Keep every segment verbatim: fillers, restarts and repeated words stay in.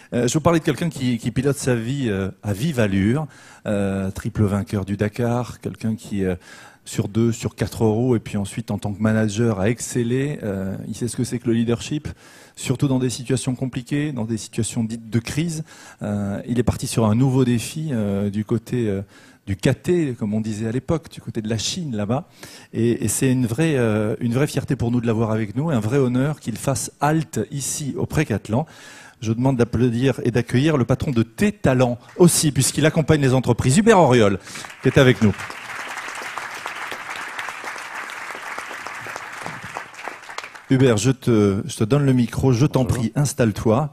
Euh, je vous parlais de quelqu'un qui, qui pilote sa vie euh, à vive allure, euh, triple vainqueur du Dakar, quelqu'un qui euh, sur deux, sur quatre euros, et puis ensuite en tant que manager a excellé. Euh, il sait ce que c'est que le leadership, surtout dans des situations compliquées, dans des situations dites de crise. Euh, il est parti sur un nouveau défi euh, du côté euh, du K T, comme on disait à l'époque, du côté de la Chine là-bas. Et, et c'est une vraie, euh, une vraie fierté pour nous de l'avoir avec nous, un vrai honneur qu'il fasse halte ici au Pré-Catelan. Je demande d'applaudir et d'accueillir le patron de T-Talent aussi, puisqu'il accompagne les entreprises, Hubert Auriol, qui est avec nous. Hubert, je te, je te donne le micro, je t'en prie, installe-toi.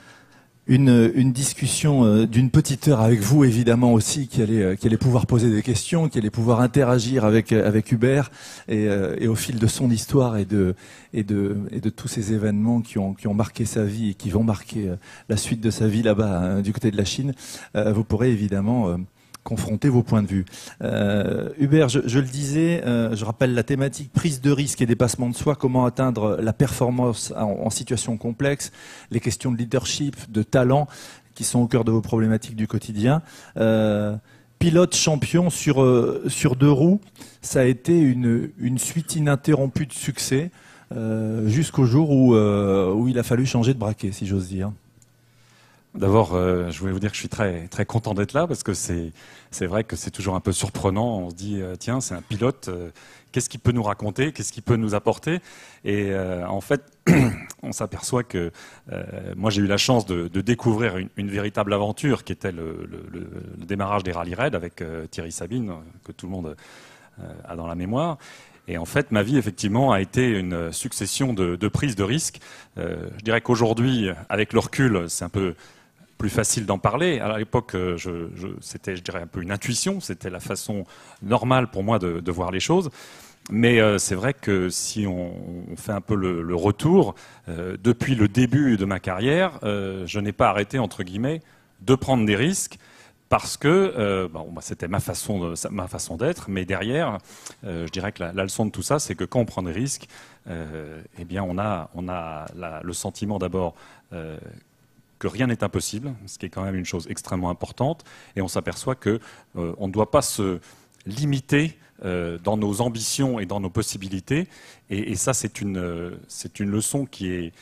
Une, une discussion euh, d'une petite heure avec vous, évidemment aussi, qui allait, euh, qui allait pouvoir poser des questions, qui allait pouvoir interagir avec, euh, avec Hubert, et, euh, et au fil de son histoire et de, et de, et de tous ces événements qui ont, qui ont marqué sa vie et qui vont marquer euh, la suite de sa vie là-bas, hein, du côté de la Chine, euh, vous pourrez évidemment euh, confronter vos points de vue. Euh, Hubert, je, je le disais, euh, je rappelle la thématique prise de risque et dépassement de soi, comment atteindre la performance en, en situation complexe, les questions de leadership, de talent, qui sont au cœur de vos problématiques du quotidien. Euh, pilote champion sur, euh, sur deux roues, ça a été une, une suite ininterrompue de succès euh, jusqu'au jour où, euh, où il a fallu changer de braquet, si j'ose dire. D'abord, euh, je voulais vous dire que je suis très très content d'être là parce que c'est c'est vrai que c'est toujours un peu surprenant. On se dit euh, tiens, c'est un pilote, euh, qu'est-ce qu'il peut nous raconter, qu'est-ce qu'il peut nous apporter? Et euh, en fait, on s'aperçoit que euh, moi j'ai eu la chance de, de découvrir une, une véritable aventure qui était le, le, le, le démarrage des rallye raids avec euh, Thierry Sabine que tout le monde euh, a dans la mémoire. Et en fait, ma vie, effectivement, a été une succession de, de prises de risques. Euh, je dirais qu'aujourd'hui, avec le recul, c'est un peu plus facile d'en parler. À l'époque, je, je, c'était, je dirais, un peu une intuition. C'était la façon normale pour moi de, de voir les choses. Mais euh, c'est vrai que si on, on fait un peu le, le retour, euh, depuis le début de ma carrière, euh, je n'ai pas arrêté, entre guillemets, de prendre des risques. Parce que euh, bon, bah, c'était ma façon, de, ma façon d'être, mais derrière, euh, je dirais que la, la leçon de tout ça, c'est que quand on prend des risques, euh, eh bien, on a, on a la, le sentiment d'abord euh, que rien n'est impossible, ce qui est quand même une chose extrêmement importante, et on s'aperçoit que euh, on ne doit pas se limiter euh, dans nos ambitions et dans nos possibilités, et, et ça, c'est une, c'est une leçon qui est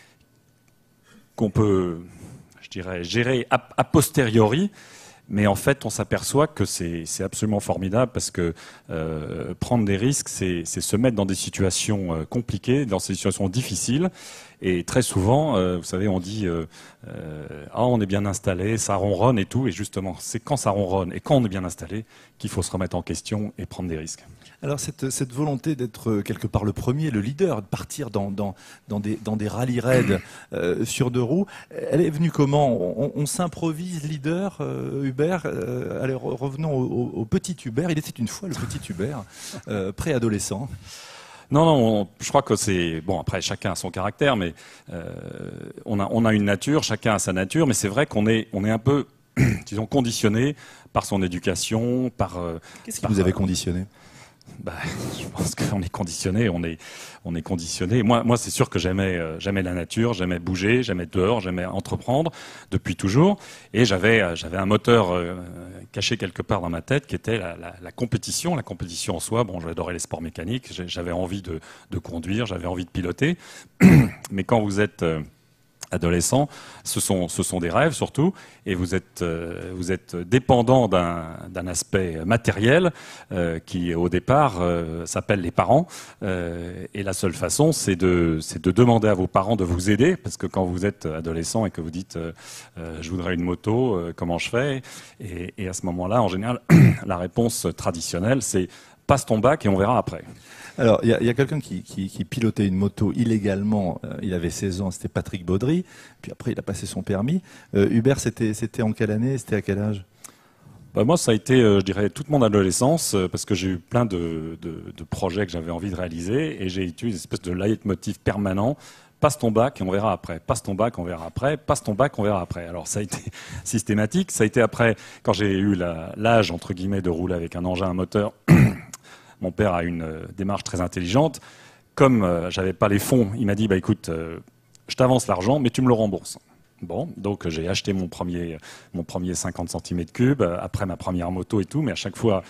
qu'on peut, je dirais, gérer a, a posteriori. Mais en fait, on s'aperçoit que c'est absolument formidable parce que euh, prendre des risques, c'est se mettre dans des situations euh, compliquées, dans des situations difficiles. Et très souvent, euh, vous savez, on dit euh, euh, ah, on est bien installé, ça ronronne et tout. Et justement, c'est quand ça ronronne et quand on est bien installé qu'il faut se remettre en question et prendre des risques. Alors cette, cette volonté d'être quelque part le premier, le leader, de partir dans, dans, dans, des, dans des rallye raids euh, sur deux roues, elle est venue comment? On, on s'improvise leader, euh, Hubert. euh, Allez, revenons au, au, au petit Hubert. Il était une fois le petit Hubert, euh, préadolescent. Non, non, on, je crois que c'est... Bon, après, chacun a son caractère, mais euh, on, a, on a une nature, chacun a sa nature, mais c'est vrai qu'on est, on est un peu, disons, conditionné par son éducation, par... Euh, Qu'est-ce qui vous avait conditionné? Bah, je pense qu'on est conditionné, on est, on est conditionné. Moi, moi, c'est sûr que j'aimais, euh, j'aimais la nature, j'aimais bouger, j'aimais dehors, j'aimais entreprendre depuis toujours. Et j'avais, euh, j'avais un moteur euh, caché quelque part dans ma tête qui était la, la, la compétition, la compétition en soi. Bon, j'adorais les sports mécaniques, j'avais envie de, de conduire, j'avais envie de piloter. Mais quand vous êtes euh, adolescent, ce sont, ce sont des rêves surtout, et vous êtes, euh, vous êtes dépendant d'un d'un aspect matériel euh, qui, au départ, euh, s'appelle les parents. Euh, et la seule façon, c'est de, c'est de demander à vos parents de vous aider, parce que quand vous êtes adolescent et que vous dites euh, euh, je voudrais une moto, euh, comment je fais? Et, et à ce moment-là, en général, la réponse traditionnelle, c'est passe ton bac et on verra après. Alors, il y a, y a quelqu'un qui, qui, qui pilotait une moto illégalement. Euh, il avait seize ans, c'était Patrick Baudry. Puis après, il a passé son permis. Euh, Hubert, c'était c'était en quelle année? C'était à quel âge? Bah moi, ça a été, euh, je dirais, toute mon adolescence, euh, parce que j'ai eu plein de, de, de projets que j'avais envie de réaliser, et j'ai eu une espèce de leitmotiv permanent. Passe ton bac et on verra après. Passe ton bac, on verra après. Passe ton bac, on verra après. Alors ça a été systématique. Ça a été après, quand j'ai eu l'âge, entre guillemets, de rouler avec un engin à moteur. Mon père a une euh, démarche très intelligente. Comme euh, j'avais pas les fonds, il m'a dit, bah écoute, euh, je t'avance l'argent, mais tu me le rembourses. Bon, donc j'ai acheté mon premier, mon premier cinquante centimètres cubes, après ma première moto et tout, mais à chaque fois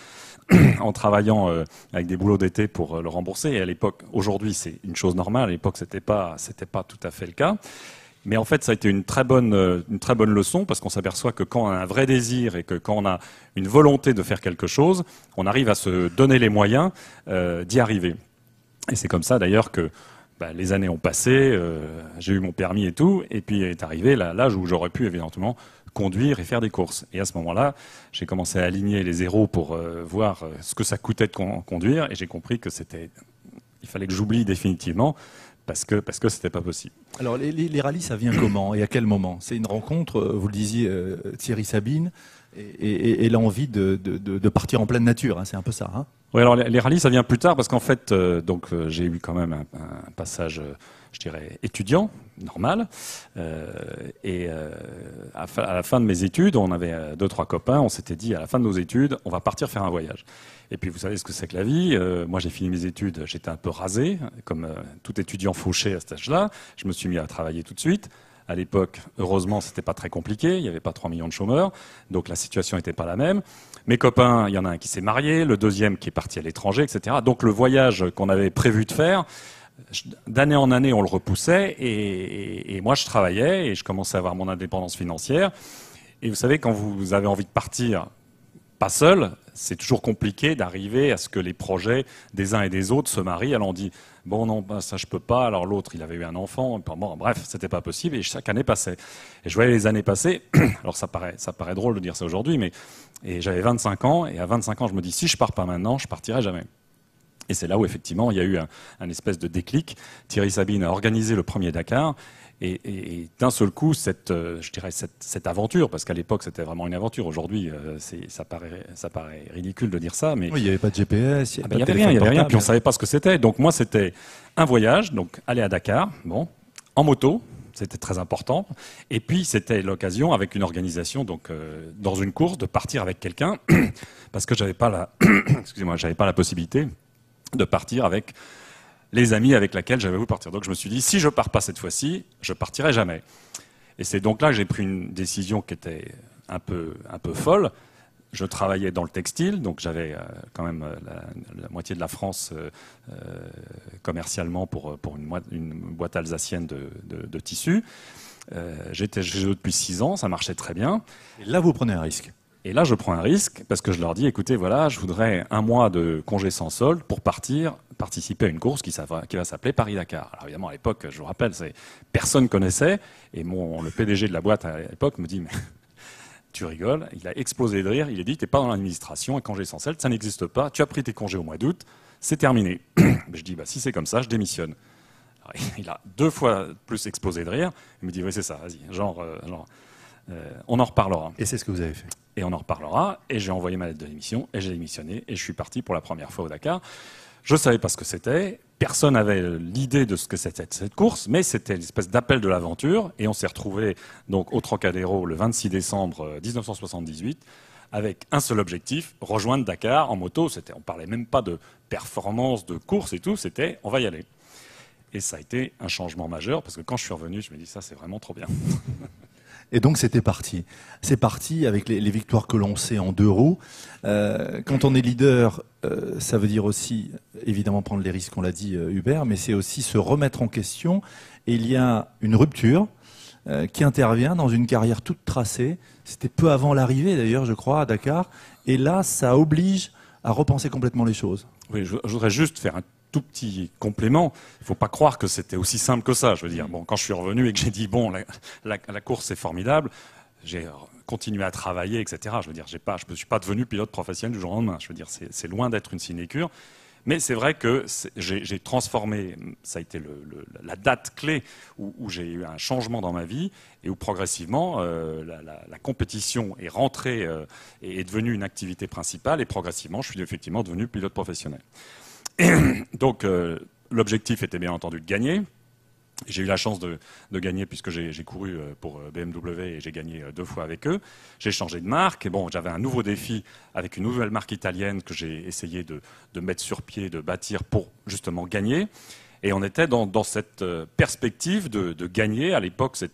en travaillant euh, avec des boulots d'été pour euh, le rembourser. Et à l'époque, aujourd'hui c'est une chose normale, à l'époque c'était pas, c'était pas tout à fait le cas. Mais en fait, ça a été une très bonne, euh, une très bonne leçon, parce qu'on s'aperçoit que quand on a un vrai désir et que quand on a une volonté de faire quelque chose, on arrive à se donner les moyens euh, d'y arriver. Et c'est comme ça d'ailleurs que bah, les années ont passé, euh, j'ai eu mon permis et tout, et puis est arrivé l'âge où j'aurais pu évidemment conduire et faire des courses. Et à ce moment-là, j'ai commencé à aligner les zéros pour euh, voir ce que ça coûtait de con conduire, et j'ai compris que c'était, il fallait que j'oublie définitivement, parce que parce que c'était pas possible. Alors les, les, les rallyes, ça vient comment et à quel moment? C'est une rencontre, vous le disiez, euh, Thierry Sabine, et, et, et l'envie de, de, de, de partir en pleine nature, hein, c'est un peu ça. Hein. Oui, alors les, les rallyes, ça vient plus tard, parce qu'en fait, euh, donc euh, j'ai eu quand même un, un passage, euh, je dirais, étudiant, normal, euh, et euh, à, à la fin de mes études, on avait euh, deux, trois copains, on s'était dit, à la fin de nos études, on va partir faire un voyage. Et puis vous savez ce que c'est que la vie. Euh, moi j'ai fini mes études, j'étais un peu rasé, comme euh, tout étudiant fauché à cet âge-là. Je me suis mis à travailler tout de suite. À l'époque, heureusement, c'était pas très compliqué. Il n'y avait pas trois millions de chômeurs, donc la situation n'était pas la même. Mes copains, il y en a un qui s'est marié, le deuxième qui est parti à l'étranger, et cetera. Donc le voyage qu'on avait prévu de faire, d'année en année, on le repoussait. Et, et, et moi, je travaillais et je commençais à avoir mon indépendance financière. Et vous savez, quand vous avez envie de partir, pas seul, c'est toujours compliqué d'arriver à ce que les projets des uns et des autres se marient. Alors on dit bon non, bah, ça je peux pas. Alors l'autre il avait eu un enfant. Bon, bref, c'était pas possible et chaque année passait. Et je voyais les années passer. Alors ça paraît, ça paraît drôle de dire ça aujourd'hui, mais et j'avais vingt-cinq ans et à vingt-cinq ans je me dis si je pars pas maintenant, je partirai jamais. Et c'est là où effectivement il y a eu un, un espèce de déclic. Thierry Sabine a organisé le premier Dakar. Et, et, et d'un seul coup, cette, euh, je dirais cette, cette aventure, parce qu'à l'époque c'était vraiment une aventure. Aujourd'hui, euh, ça paraît, ça paraît ridicule de dire ça, mais oui, il n'y avait pas de G P S, il n'y avait, ah ben, avait rien, il y avait rien. Puis on savait pas ce que c'était. Donc moi, c'était un voyage, donc aller à Dakar, bon, en moto, c'était très important. Et puis c'était l'occasion, avec une organisation, donc euh, dans une course, de partir avec quelqu'un, parce que j'avais pas la, excusez-moi, j'avais pas la possibilité de partir avec les amis avec lesquels j'avais voulu partir. Donc je me suis dit, si je pars pas cette fois-ci, je partirai jamais. Et c'est donc là que j'ai pris une décision qui était un peu, un peu folle. Je travaillais dans le textile, donc j'avais euh, quand même euh, la, la moitié de la France euh, euh, commercialement pour, pour une, une boîte alsacienne de, de, de tissus. Euh, J'étais chez eux depuis six ans, ça marchait très bien. Et là, vous prenez un risque. Et là, je prends un risque parce que je leur dis, écoutez, voilà, je voudrais un mois de congé sans solde pour partir participer à une course qui, qui va s'appeler Paris-Dakar. Alors évidemment, à l'époque, je vous rappelle, personne connaissait. Et mon, le P D G de la boîte à l'époque me dit, mais tu rigoles, il a explosé de rire. Il a dit, t'es pas dans l'administration, un congé sans solde, ça n'existe pas. Tu as pris tes congés au mois d'août, c'est terminé. Je dis, bah, si c'est comme ça, je démissionne. Alors, il a deux fois plus explosé de rire. Il me dit, oui, c'est ça, vas-y, genre, euh, genre euh, on en reparlera. Et c'est ce que vous avez fait. Et on en reparlera. Et j'ai envoyé ma lettre de démission et j'ai démissionné et je suis parti pour la première fois au Dakar. Je ne savais pas ce que c'était. Personne n'avait l'idée de ce que c'était cette course, mais c'était l'espèce d'appel de l'aventure. Et on s'est retrouvé donc au Trocadéro le vingt-six décembre mille neuf cent soixante-dix-huit avec un seul objectif, rejoindre Dakar en moto. C'était, on parlait même pas de performance, de course et tout. C'était, on va y aller. Et ça a été un changement majeur parce que quand je suis revenu, je me dis ça, c'est vraiment trop bien. Et donc c'était parti. C'est parti avec les, les victoires que l'on sait en deux roues. Euh, quand on est leader, euh, ça veut dire aussi évidemment prendre les risques, on l'a dit euh, Hubert, mais c'est aussi se remettre en question. Et il y a une rupture euh, qui intervient dans une carrière toute tracée. C'était peu avant l'arrivée d'ailleurs, je crois, à Dakar. Et là, ça oblige à repenser complètement les choses. Oui, je, je voudrais juste faire un tout petit complément. Il ne faut pas croire que c'était aussi simple que ça. Je veux dire, bon, quand je suis revenu et que j'ai dit bon, la, la, la course c'est formidable, j'ai continué à travailler, et cetera. Je veux dire, j'ai pas, je ne suis pas devenu pilote professionnel du jour au lendemain. Je veux dire, c'est loin d'être une sinécure. Mais c'est vrai que j'ai transformé, ça a été le, le, la date clé où, où j'ai eu un changement dans ma vie et où progressivement euh, la, la, la compétition est rentrée euh, et est devenue une activité principale et progressivement je suis effectivement devenu pilote professionnel. Et donc euh, l'objectif était bien entendu de gagner. J'ai eu la chance de, de gagner puisque j'ai couru pour B M W et j'ai gagné deux fois avec eux. J'ai changé de marque. Et bon, j'avais un nouveau défi avec une nouvelle marque italienne que j'ai essayé de, de mettre sur pied, de bâtir pour justement gagner. Et on était dans, dans cette perspective de, de gagner. À l'époque, c'était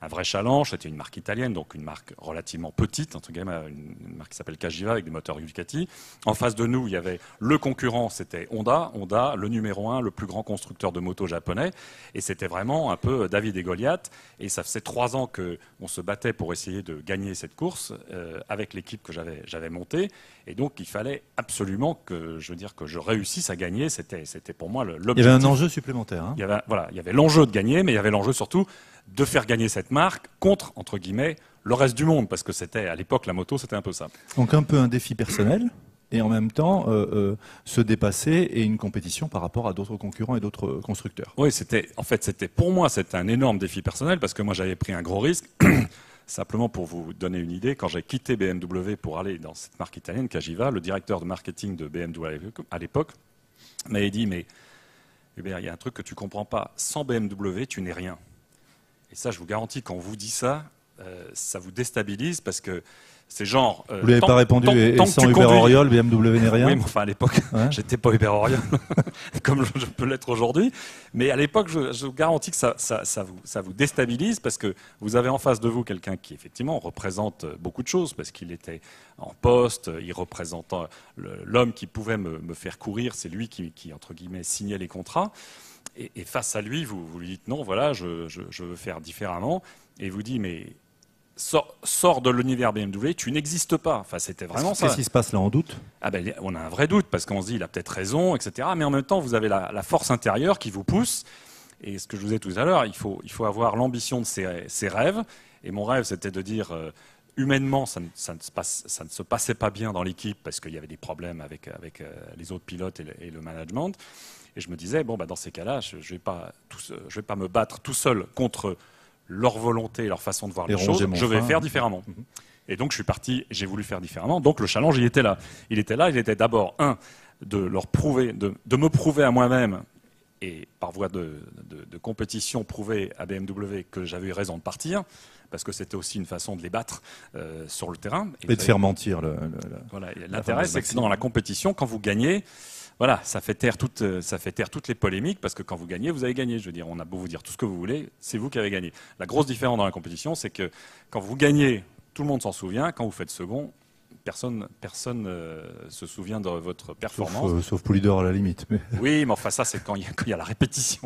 un vrai challenge. C'était une marque italienne, donc une marque relativement petite, entre guillemets, une, une marque qui s'appelle Cagiva avec des moteurs Ducati. En face de nous, il y avait le concurrent, c'était Honda. Honda, le numéro un, le plus grand constructeur de motos japonais. Et c'était vraiment un peu David et Goliath. Et ça faisait trois ans qu'on se battait pour essayer de gagner cette course euh, avec l'équipe que j'avais, j'avais montée. Et donc, il fallait absolument que, je veux dire, que je réussisse à gagner. C'était, c'était pour moi l'objectif. Il y avait un enjeu supplémentaire. Hein. Il y avait, voilà, il y avait l'enjeu de gagner, mais il y avait l'enjeu surtout de faire gagner cette marque contre, entre guillemets, le reste du monde. Parce que c'était, à l'époque, la moto, c'était un peu ça. Donc un peu un défi personnel. Et en même temps, euh, euh, se dépasser et une compétition par rapport à d'autres concurrents et d'autres constructeurs. Oui, c'était, en fait, c'était, pour moi, c'était un énorme défi personnel parce que moi, j'avais pris un gros risque. Simplement pour vous donner une idée, quand j'ai quitté B M W pour aller dans cette marque italienne, Cagiva, le directeur de marketing de B M W à l'époque m'avait dit, mais Hubert, il y a un truc que tu comprends pas. Sans B M W, tu n'es rien. Et ça, je vous garantis, quand on vous dit ça, euh, ça vous déstabilise parce que c'est genre. Euh, vous lui avez pas répondu tant, et, tant et sans Hubert Auriol, B M W n'est rien. Oui, mais enfin à l'époque, ouais. J'étais pas Hubert Auriol, comme je, je peux l'être aujourd'hui. Mais à l'époque, je, je vous garantis que ça, ça, ça, vous, ça vous déstabilise parce que vous avez en face de vous quelqu'un qui effectivement représente beaucoup de choses parce qu'il était en poste, il représente l'homme qui pouvait me, me faire courir, c'est lui qui, qui entre guillemets signait les contrats. Et, et face à lui, vous, vous lui dites non, voilà, je, je, je veux faire différemment, et il vous dit mais Sors, sors de l'univers B M W, tu n'existes pas. Enfin, c'était vraiment ça. Qu'est-ce qui se passe là, on doute? Ah ben, on a un vrai doute parce qu'on se dit il a peut-être raison, et cetera. Mais en même temps, vous avez la, la force intérieure qui vous pousse. Et ce que je vous ai dit tout à l'heure, il faut, il faut avoir l'ambition de ses, ses rêves. Et mon rêve, c'était de dire euh, humainement, ça ne, ça, ne se passe, ça ne se passait pas bien dans l'équipe parce qu'il y avait des problèmes avec, avec euh, les autres pilotes et le, et le management. Et je me disais bon, bah, dans ces cas-là, je ne vais, vais pas me battre tout seul contre leur volonté, leur façon de voir les, les choses, je vais faire différemment. Mmh. Et donc je suis parti, j'ai voulu faire différemment. Donc le challenge, il était là. Il était là, il était d'abord, un, de leur prouver, de, de me prouver à moi-même, et par voie de, de, de compétition, prouver à B M W que j'avais eu raison de partir, parce que c'était aussi une façon de les battre euh, sur le terrain. Et, et de avez... faire mentir. Le, le, voilà. L'intérêt, c'est que dans la compétition, quand vous gagnez, voilà, ça fait taire toutes, ça fait taire toutes les polémiques parce que quand vous gagnez, vous avez gagné. Je veux dire, on a beau vous dire tout ce que vous voulez, c'est vous qui avez gagné. La grosse différence dans la compétition, c'est que quand vous gagnez, tout le monde s'en souvient. Quand vous faites second, personne, personne euh, se souvient de votre performance. Sauf, euh, sauf Poulidor à la limite. Mais... Oui, mais enfin ça, c'est quand il y, y a la répétition.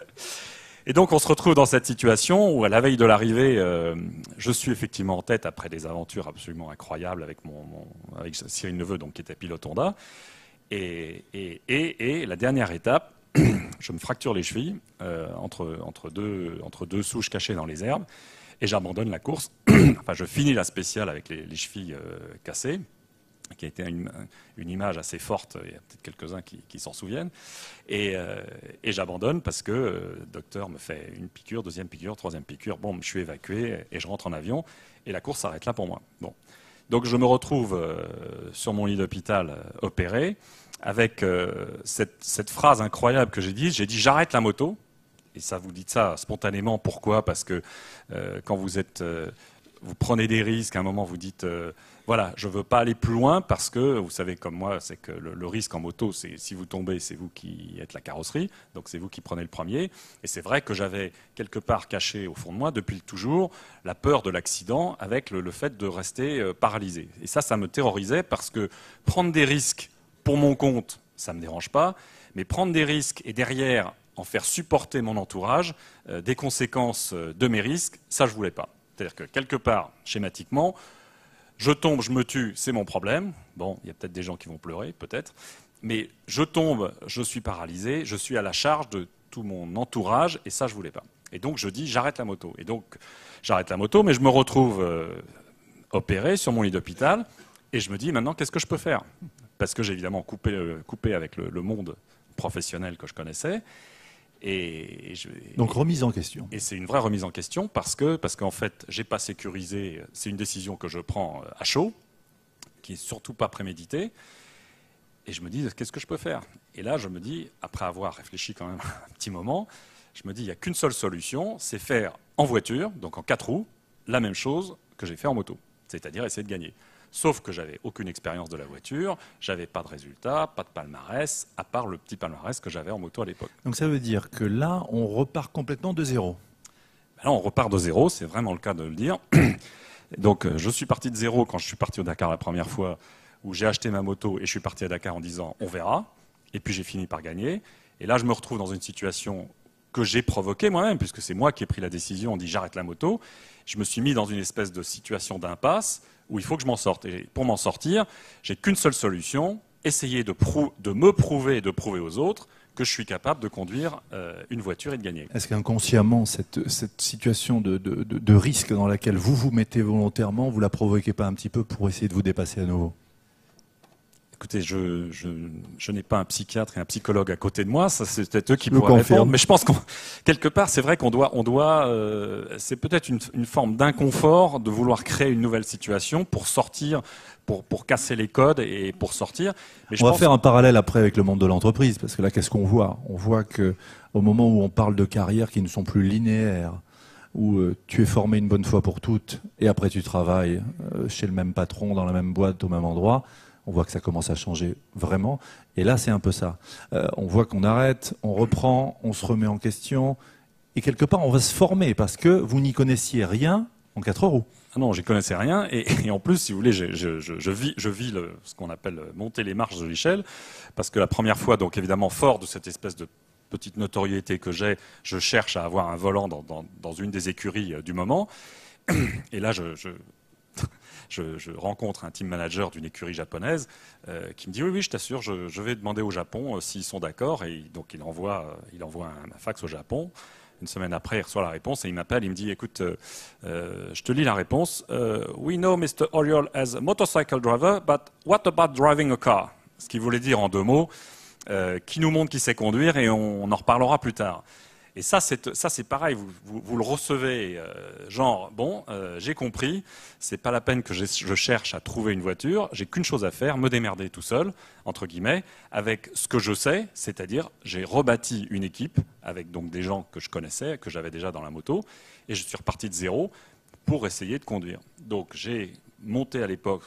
Et donc on se retrouve dans cette situation où à la veille de l'arrivée, euh, je suis effectivement en tête après des aventures absolument incroyables avec mon, mon avec Cyril Neveu, donc qui était pilote Honda. Et, et, et, et la dernière étape, je me fracture les chevilles euh, entre, entre, deux, entre deux souches cachées dans les herbes et j'abandonne la course. Enfin, je finis la spéciale avec les, les chevilles euh, cassées, qui a été une, une image assez forte. Il y a peut-être quelques-uns qui, qui s'en souviennent. Et, euh, et j'abandonne parce que euh, le docteur me fait une piqûre, deuxième piqûre, troisième piqûre. Bon, je suis évacué et je rentre en avion et la course s'arrête là pour moi. Bon. Donc je me retrouve euh, sur mon lit d'hôpital euh, opéré avec euh, cette, cette phrase incroyable que j'ai dit. J'ai dit j'arrête la moto. Et ça, vous dites ça spontanément. Pourquoi? Parce que euh, quand vous êtes, euh, vous prenez des risques, à un moment vous dites euh, voilà, je veux pas aller plus loin parce que vous savez comme moi, c'est que le, le risque en moto, c'est si vous tombez, c'est vous qui êtes la carrosserie, donc c'est vous qui prenez le premier. Et c'est vrai que j'avais quelque part caché au fond de moi depuis toujours la peur de l'accident avec le, le fait de rester euh, paralysé. Et ça, ça me terrorisait parce que prendre des risques pour mon compte, ça me dérange pas, mais prendre des risques et derrière en faire supporter mon entourage euh, des conséquences euh, de mes risques, ça je voulais pas. C'est-à-dire que quelque part, schématiquement, je tombe, je me tue, c'est mon problème. Bon, il y a peut-être des gens qui vont pleurer, peut-être. Mais je tombe, je suis paralysé, je suis à la charge de tout mon entourage, et ça, je ne voulais pas. Et donc, je dis, j'arrête la moto. Et donc, j'arrête la moto, mais je me retrouve euh, opéré sur mon lit d'hôpital, et je me dis, maintenant, qu'est-ce que je peux faire? Parce que j'ai évidemment coupé, euh, coupé avec le, le monde professionnel que je connaissais. Et je, Donc remise en question. Et c'est une vraie remise en question parce que parce qu'en fait, j'ai pas sécurisé. C'est une décision que je prends à chaud, qui est surtout pas préméditée. Et je me dis, qu'est-ce que je peux faire? Et là, je me dis, après avoir réfléchi quand même un petit moment, je me dis, il n'y a qu'une seule solution, c'est faire en voiture, donc en quatre roues, la même chose que j'ai fait en moto, c'est-à-dire essayer de gagner. Sauf que j'avais aucune expérience de la voiture, j'avais pas de résultats, pas de palmarès, à part le petit palmarès que j'avais en moto à l'époque. Donc ça veut dire que là, on repart complètement de zéro. Là, on repart de zéro, c'est vraiment le cas de le dire. Donc, je suis parti de zéro quand je suis parti au Dakar la première fois, où j'ai acheté ma moto et je suis parti à Dakar en disant on verra. Et puis j'ai fini par gagner. Et là, je me retrouve dans une situation que j'ai provoquée moi-même, puisque c'est moi qui ai pris la décision, on dit j'arrête la moto. Je me suis mis dans une espèce de situation d'impasse où il faut que je m'en sorte. Et pour m'en sortir, j'ai qu'une seule solution, essayer de, prou- de me prouver et de prouver aux autres que je suis capable de conduire euh, une voiture et de gagner. Est-ce qu'inconsciemment, cette, cette situation de, de, de, de risque dans laquelle vous vous mettez volontairement, vous la provoquez pas un petit peu pour essayer de vous dépasser à nouveau ? Écoutez, je, je, je n'ai pas un psychiatre et un psychologue à côté de moi, ça c'est peut-être eux qui Je pourraient confirme. répondre, mais je pense qu'en quelque part, c'est vrai qu'on doit, on doit, euh, c'est peut-être une, une forme d'inconfort de vouloir créer une nouvelle situation pour sortir, pour, pour casser les codes et pour sortir. Mais je on va pense faire un parallèle après avec le monde de l'entreprise, parce que là, qu'est-ce qu'on voit ? On voit que au moment où on parle de carrières qui ne sont plus linéaires, où euh, tu es formé une bonne fois pour toutes, et après tu travailles euh, chez le même patron, dans la même boîte, au même endroit, on voit que ça commence à changer vraiment. Et là, c'est un peu ça. Euh, on voit qu'on arrête, on reprend, on se remet en question. Et quelque part, on va se former parce que vous n'y connaissiez rien en quatre roues. Ah non, j'y connaissais rien. Et, et en plus, si vous voulez, je, je, je, je vis, je vis le, ce qu'on appelle monter les marches de l'échelle. Parce que la première fois, donc évidemment, fort de cette espèce de petite notoriété que j'ai, je cherche à avoir un volant dans, dans, dans une des écuries du moment. Et là, je... je Je, je rencontre un team manager d'une écurie japonaise euh, qui me dit oui, oui, je t'assure, je, je vais demander au Japon euh, s'ils sont d'accord. Et donc il envoie, euh, il envoie un, un fax au Japon. Une semaine après, il reçoit la réponse et il m'appelle. Il me dit écoute, euh, euh, je te lis la réponse. Euh, We know mister Oriol as a motorcycle driver, but what about driving a car? Ce qui voulait dire en deux mots, euh, qui nous montre qui sait conduire et on, on en reparlera plus tard. Et ça, c'est, ça, c'est pareil, vous, vous, vous le recevez, euh, genre, bon, euh, j'ai compris, c'est pas la peine que je cherche à trouver une voiture, j'ai qu'une chose à faire, me démerder tout seul, entre guillemets, avec ce que je sais, c'est-à-dire, j'ai rebâti une équipe, avec donc des gens que je connaissais, que j'avais déjà dans la moto, et je suis reparti de zéro pour essayer de conduire. Donc, j'ai monté à l'époque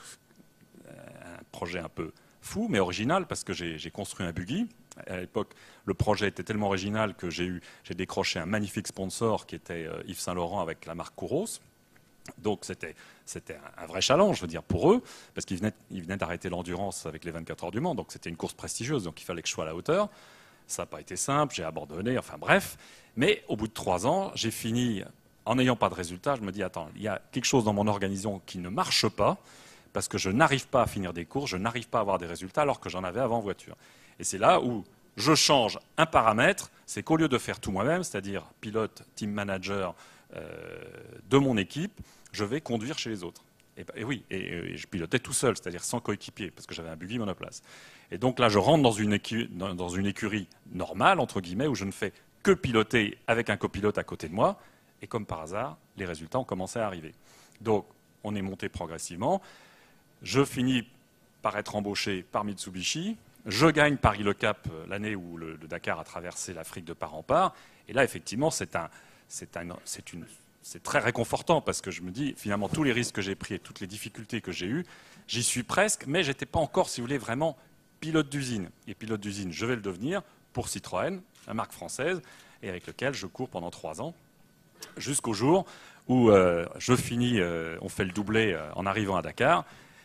un projet un peu fou, mais original, parce que j'ai, j'ai construit un buggy. À l'époque, le projet était tellement original que j'ai eu, j'ai décroché un magnifique sponsor qui était euh, Yves Saint Laurent avec la marque Kouros. Donc c'était, c'était un, un vrai challenge, je veux dire, pour eux, parce qu'ils venaient, ils venaient d'arrêter l'endurance avec les vingt-quatre heures du Mans. Donc c'était une course prestigieuse, donc il fallait que je sois à la hauteur. Ça n'a pas été simple, j'ai abandonné, enfin bref. Mais au bout de trois ans, j'ai fini, en n'ayant pas de résultat, je me dis, attends, il y a quelque chose dans mon organisation qui ne marche pas, parce que je n'arrive pas à finir des courses, je n'arrive pas à avoir des résultats alors que j'en avais avant en voiture. Et c'est là où je change un paramètre, c'est qu'au lieu de faire tout moi-même, c'est-à-dire pilote, team manager euh, de mon équipe, je vais conduire chez les autres. Et, et oui, et, et je pilotais tout seul, c'est-à-dire sans coéquipier, parce que j'avais un buggy monoplace. Et donc là, je rentre dans une, écu- dans, dans une écurie normale, entre guillemets, où je ne fais que piloter avec un copilote à côté de moi. Et comme par hasard, les résultats ont commencé à arriver. Donc, on est monté progressivement. Je finis par être embauché par Mitsubishi. Je gagne Paris-Le Cap l'année où le, le Dakar a traversé l'Afrique de part en part. Et là, effectivement, c'est, un, c'est, un, c'est, une, c'est très réconfortant parce que je me dis, finalement, tous les risques que j'ai pris et toutes les difficultés que j'ai eues, j'y suis presque, mais je n'étais pas encore, si vous voulez, vraiment pilote d'usine. Et pilote d'usine, je vais le devenir pour Citroën, la marque française, et avec lequel je cours pendant trois ans, jusqu'au jour où euh, je finis, euh, on fait le doublé euh, en arrivant à Dakar.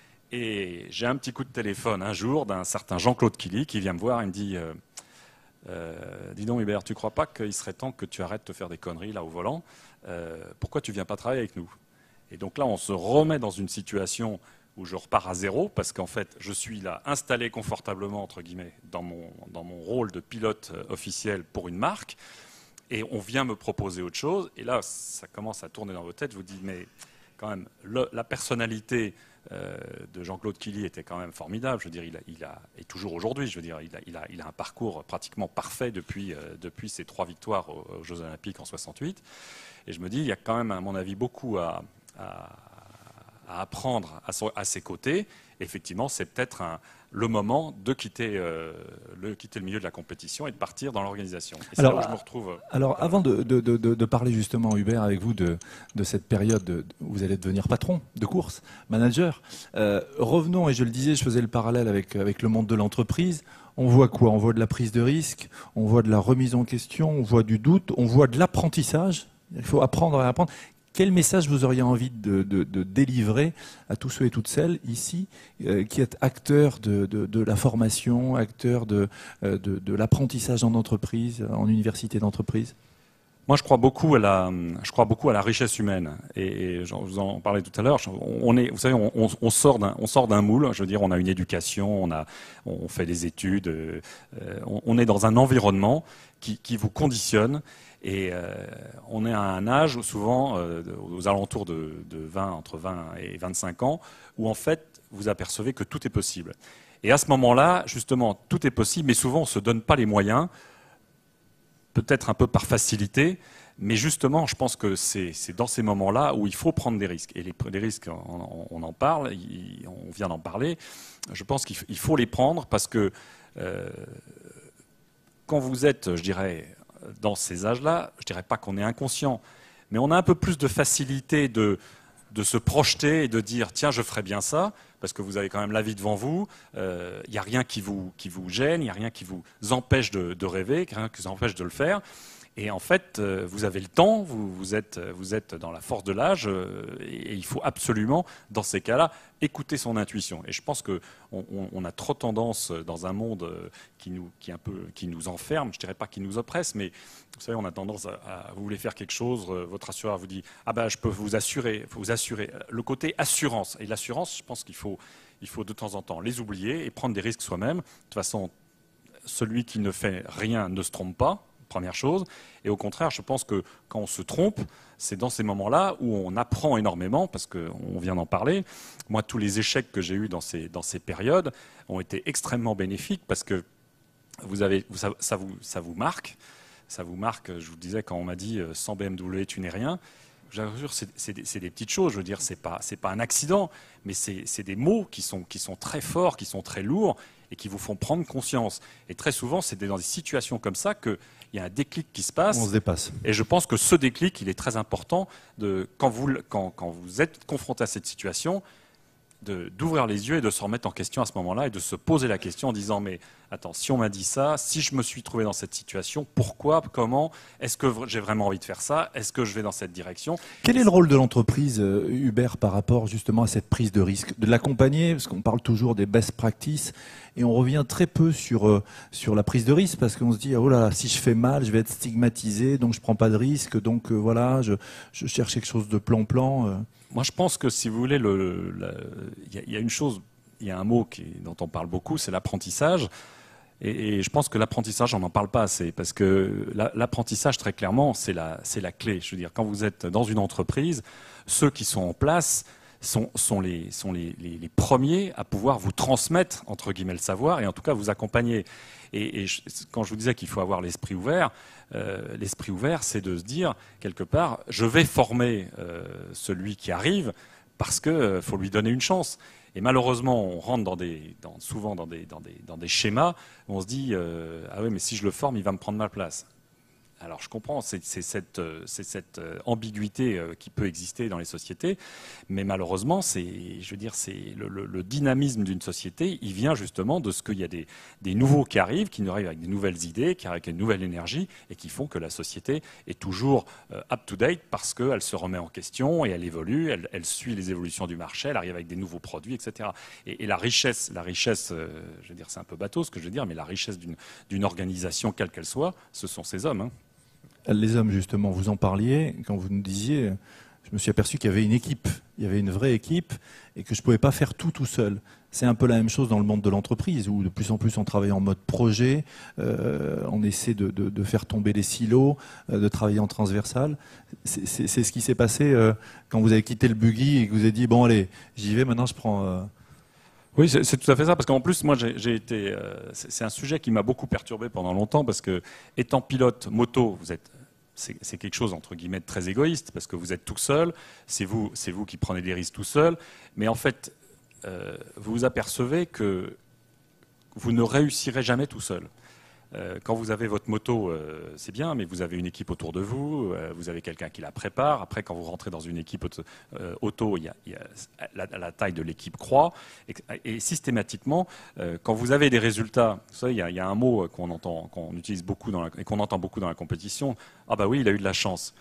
Et j'ai un petit coup de téléphone un jour d'un certain Jean-Claude Killy qui vient me voir et me dit euh, euh, « Dis donc Hubert, tu ne crois pas qu'il serait temps que tu arrêtes de faire des conneries là au volant euh, Pourquoi tu ne viens pas travailler avec nous ?» Et donc là, on se remet dans une situation où je repars à zéro parce qu'en fait, je suis là installé confortablement, entre guillemets, dans mon, dans mon rôle de pilote officiel pour une marque. Et on vient me proposer autre chose. Et là, ça commence à tourner dans vos têtes. Je vous dis, mais quand même, le, la personnalité euh, de Jean-Claude Killy était quand même formidable. Je veux dire, il a, il a, et toujours aujourd'hui, je veux dire, il a, il a, il a un parcours pratiquement parfait depuis, euh, depuis ses trois victoires aux, aux Jeux Olympiques en soixante-huit. Et je me dis, il y a quand même, à mon avis, beaucoup à, à, à apprendre à, son, à ses côtés. Effectivement, c'est peut-être un, le moment de quitter, euh, le, quitter le milieu de la compétition et de partir dans l'organisation. Et c'est alors, là où je me retrouve. Alors, avant de, de, de, de parler justement, Hubert, avec vous de, de cette période de, où vous allez devenir patron de course, manager, euh, revenons, et je le disais, je faisais le parallèle avec, avec le monde de l'entreprise. On voit quoi? On voit de la prise de risque, on voit de la remise en question, on voit du doute, on voit de l'apprentissage. Il faut apprendre à apprendre. Quel message vous auriez envie de, de, de délivrer à tous ceux et toutes celles ici euh, qui êtes acteurs de, de, de la formation, acteurs de, de, de l'apprentissage en entreprise, en université d'entreprise? Moi, je crois beaucoup à la, je crois beaucoup à la richesse humaine. Et, et je vous en parlais tout à l'heure. On est, vous savez, on, on sort d'un, on sort d'un moule. Je veux dire, on a une éducation, on a, on fait des études. Euh, on, on est dans un environnement qui, qui vous conditionne. Et euh, on est à un âge où souvent, euh, aux alentours de, de vingt, entre vingt et vingt-cinq ans, où en fait, vous apercevez que tout est possible. Et à ce moment-là, justement, tout est possible, mais souvent, on ne se donne pas les moyens, peut-être un peu par facilité, mais justement, je pense que c'est, c'est dans ces moments-là où il faut prendre des risques. Et les, les risques, on, on en parle, il, on vient d'en parler. Je pense qu'il il faut les prendre parce que euh, quand vous êtes, je dirais, dans ces âges-là, je ne dirais pas qu'on est inconscient, mais on a un peu plus de facilité de, de se projeter et de dire « tiens, je ferai bien ça », parce que vous avez quand même la vie devant vous, il euh, n'y a rien qui vous, qui vous gêne, il n'y a rien qui vous empêche de, de rêver, rien qui vous empêche de le faire. Et en fait, euh, vous avez le temps, vous, vous, êtes, vous êtes dans la force de l'âge, euh, et, et il faut absolument, dans ces cas-là, écouter son intuition. Et je pense qu'on on, on a trop tendance, dans un monde qui nous, qui un peu, qui nous enferme, je ne dirais pas qui nous oppresse, mais vous savez, on a tendance à, à vous voulez faire quelque chose, votre assureur vous dit « ah ben, je peux vous assurer, faut vous assurer ». Le côté assurance, et l'assurance, je pense qu'il faut, il faut de temps en temps les oublier et prendre des risques soi-même. De toute façon, celui qui ne fait rien ne se trompe pas. Première chose. Et au contraire, je pense que quand on se trompe, c'est dans ces moments-là où on apprend énormément, parce qu'on vient d'en parler. Moi, tous les échecs que j'ai eus dans ces, dans ces périodes ont été extrêmement bénéfiques, parce que vous avez, ça, ça, vous, ça vous marque. Ça vous marque, je vous disais, quand on m'a dit « sans B M W, tu n'es rien », c'est, c'est, des, c'est des petites choses, je veux dire, c'est pas, c'est pas un accident, mais c'est, c'est des mots qui sont, qui sont très forts, qui sont très lourds, et qui vous font prendre conscience. Et très souvent, c'est dans des situations comme ça qu'il y a un déclic qui se passe. On se dépasse. Et je pense que ce déclic, il est très important de, quand, vous, quand, quand vous êtes confronté à cette situation, de, d'ouvrir les yeux et de se remettre en question à ce moment-là et de se poser la question en disant « mais attends, si on m'a dit ça, si je me suis trouvé dans cette situation, pourquoi, comment, est-ce que j'ai vraiment envie de faire ça, est-ce que je vais dans cette direction ?» Quel est le rôle de l'entreprise, Hubert, par rapport justement à cette prise de risque? De l'accompagner, parce qu'on parle toujours des best practices, et on revient très peu sur, euh, sur la prise de risque, parce qu'on se dit « oh là, si je fais mal, je vais être stigmatisé, donc je prends pas de risque, donc euh, voilà, je, je cherche quelque chose de plan-plan. Euh. » Moi, je pense que si vous voulez, il y, y a une chose, il y a un mot qui, dont on parle beaucoup, c'est l'apprentissage. Et, et je pense que l'apprentissage, on n'en parle pas assez, parce que la, l'apprentissage, très clairement, c'est la, c'est la clé. Je veux dire, quand vous êtes dans une entreprise, ceux qui sont en place sont, sont, les, sont les, les, les premiers à pouvoir vous transmettre, entre guillemets, le savoir, et en tout cas vous accompagner. Et, et je, quand je vous disais qu'il faut avoir l'esprit ouvert, euh, l'esprit ouvert, c'est de se dire, quelque part, je vais former euh, celui qui arrive, parce qu'il euh, faut lui donner une chance. Et malheureusement, on rentre dans des, dans, souvent dans des, dans, des, dans des schémas où on se dit euh, « ah oui, mais si je le forme, il va me prendre ma place ». Alors je comprends, c'est, c'est cette, c'est cette ambiguïté qui peut exister dans les sociétés, mais malheureusement, c'est, je veux dire, c'est le, le, le dynamisme d'une société, il vient justement de ce qu'il y a des, des nouveaux qui arrivent, qui arrivent avec des nouvelles idées, qui arrivent avec une nouvelle énergie, et qui font que la société est toujours up-to-date parce qu'elle se remet en question et elle évolue, elle, elle suit les évolutions du marché, elle arrive avec des nouveaux produits, et cetera. Et, et la richesse, la richesse, je veux dire, c'est un peu bateau ce que je veux dire, mais la richesse d'une, d'une organisation, quelle qu'elle soit, ce sont ces hommes, hein. Les hommes, justement, vous en parliez, quand vous nous disiez, je me suis aperçu qu'il y avait une équipe, il y avait une vraie équipe, et que je ne pouvais pas faire tout tout seul. C'est un peu la même chose dans le monde de l'entreprise, où de plus en plus on travaille en mode projet, euh, on essaie de, de, de faire tomber les silos, euh, de travailler en transversal. C'est, c'est, c'est ce qui s'est passé euh, quand vous avez quitté le buggy et que vous avez dit, bon allez, j'y vais, maintenant je prends... Euh... Oui, c'est, c'est tout à fait ça, parce qu'en plus, moi, j'ai, j'ai été, euh, c'est, c'est un sujet qui m'a beaucoup perturbé pendant longtemps, parce que, étant pilote moto, vous êtes, c'est, c'est quelque chose, entre guillemets, de très égoïste, parce que vous êtes tout seul, c'est vous, c'est vous qui prenez des risques tout seul, mais en fait, euh, vous vous apercevez que vous ne réussirez jamais tout seul. Euh, quand vous avez votre moto, euh, c'est bien, mais vous avez une équipe autour de vous, euh, vous avez quelqu'un qui la prépare. Après, quand vous rentrez dans une équipe auto, euh, auto il y a, il y a la, la taille de l'équipe croît. Et, et systématiquement, euh, quand vous avez des résultats, vous savez, il y a, il y a un mot qu'on entend, qu'on utilise beaucoup dans la, et qu'on entend beaucoup dans la compétition. Ah bah oui, il a eu de la chance.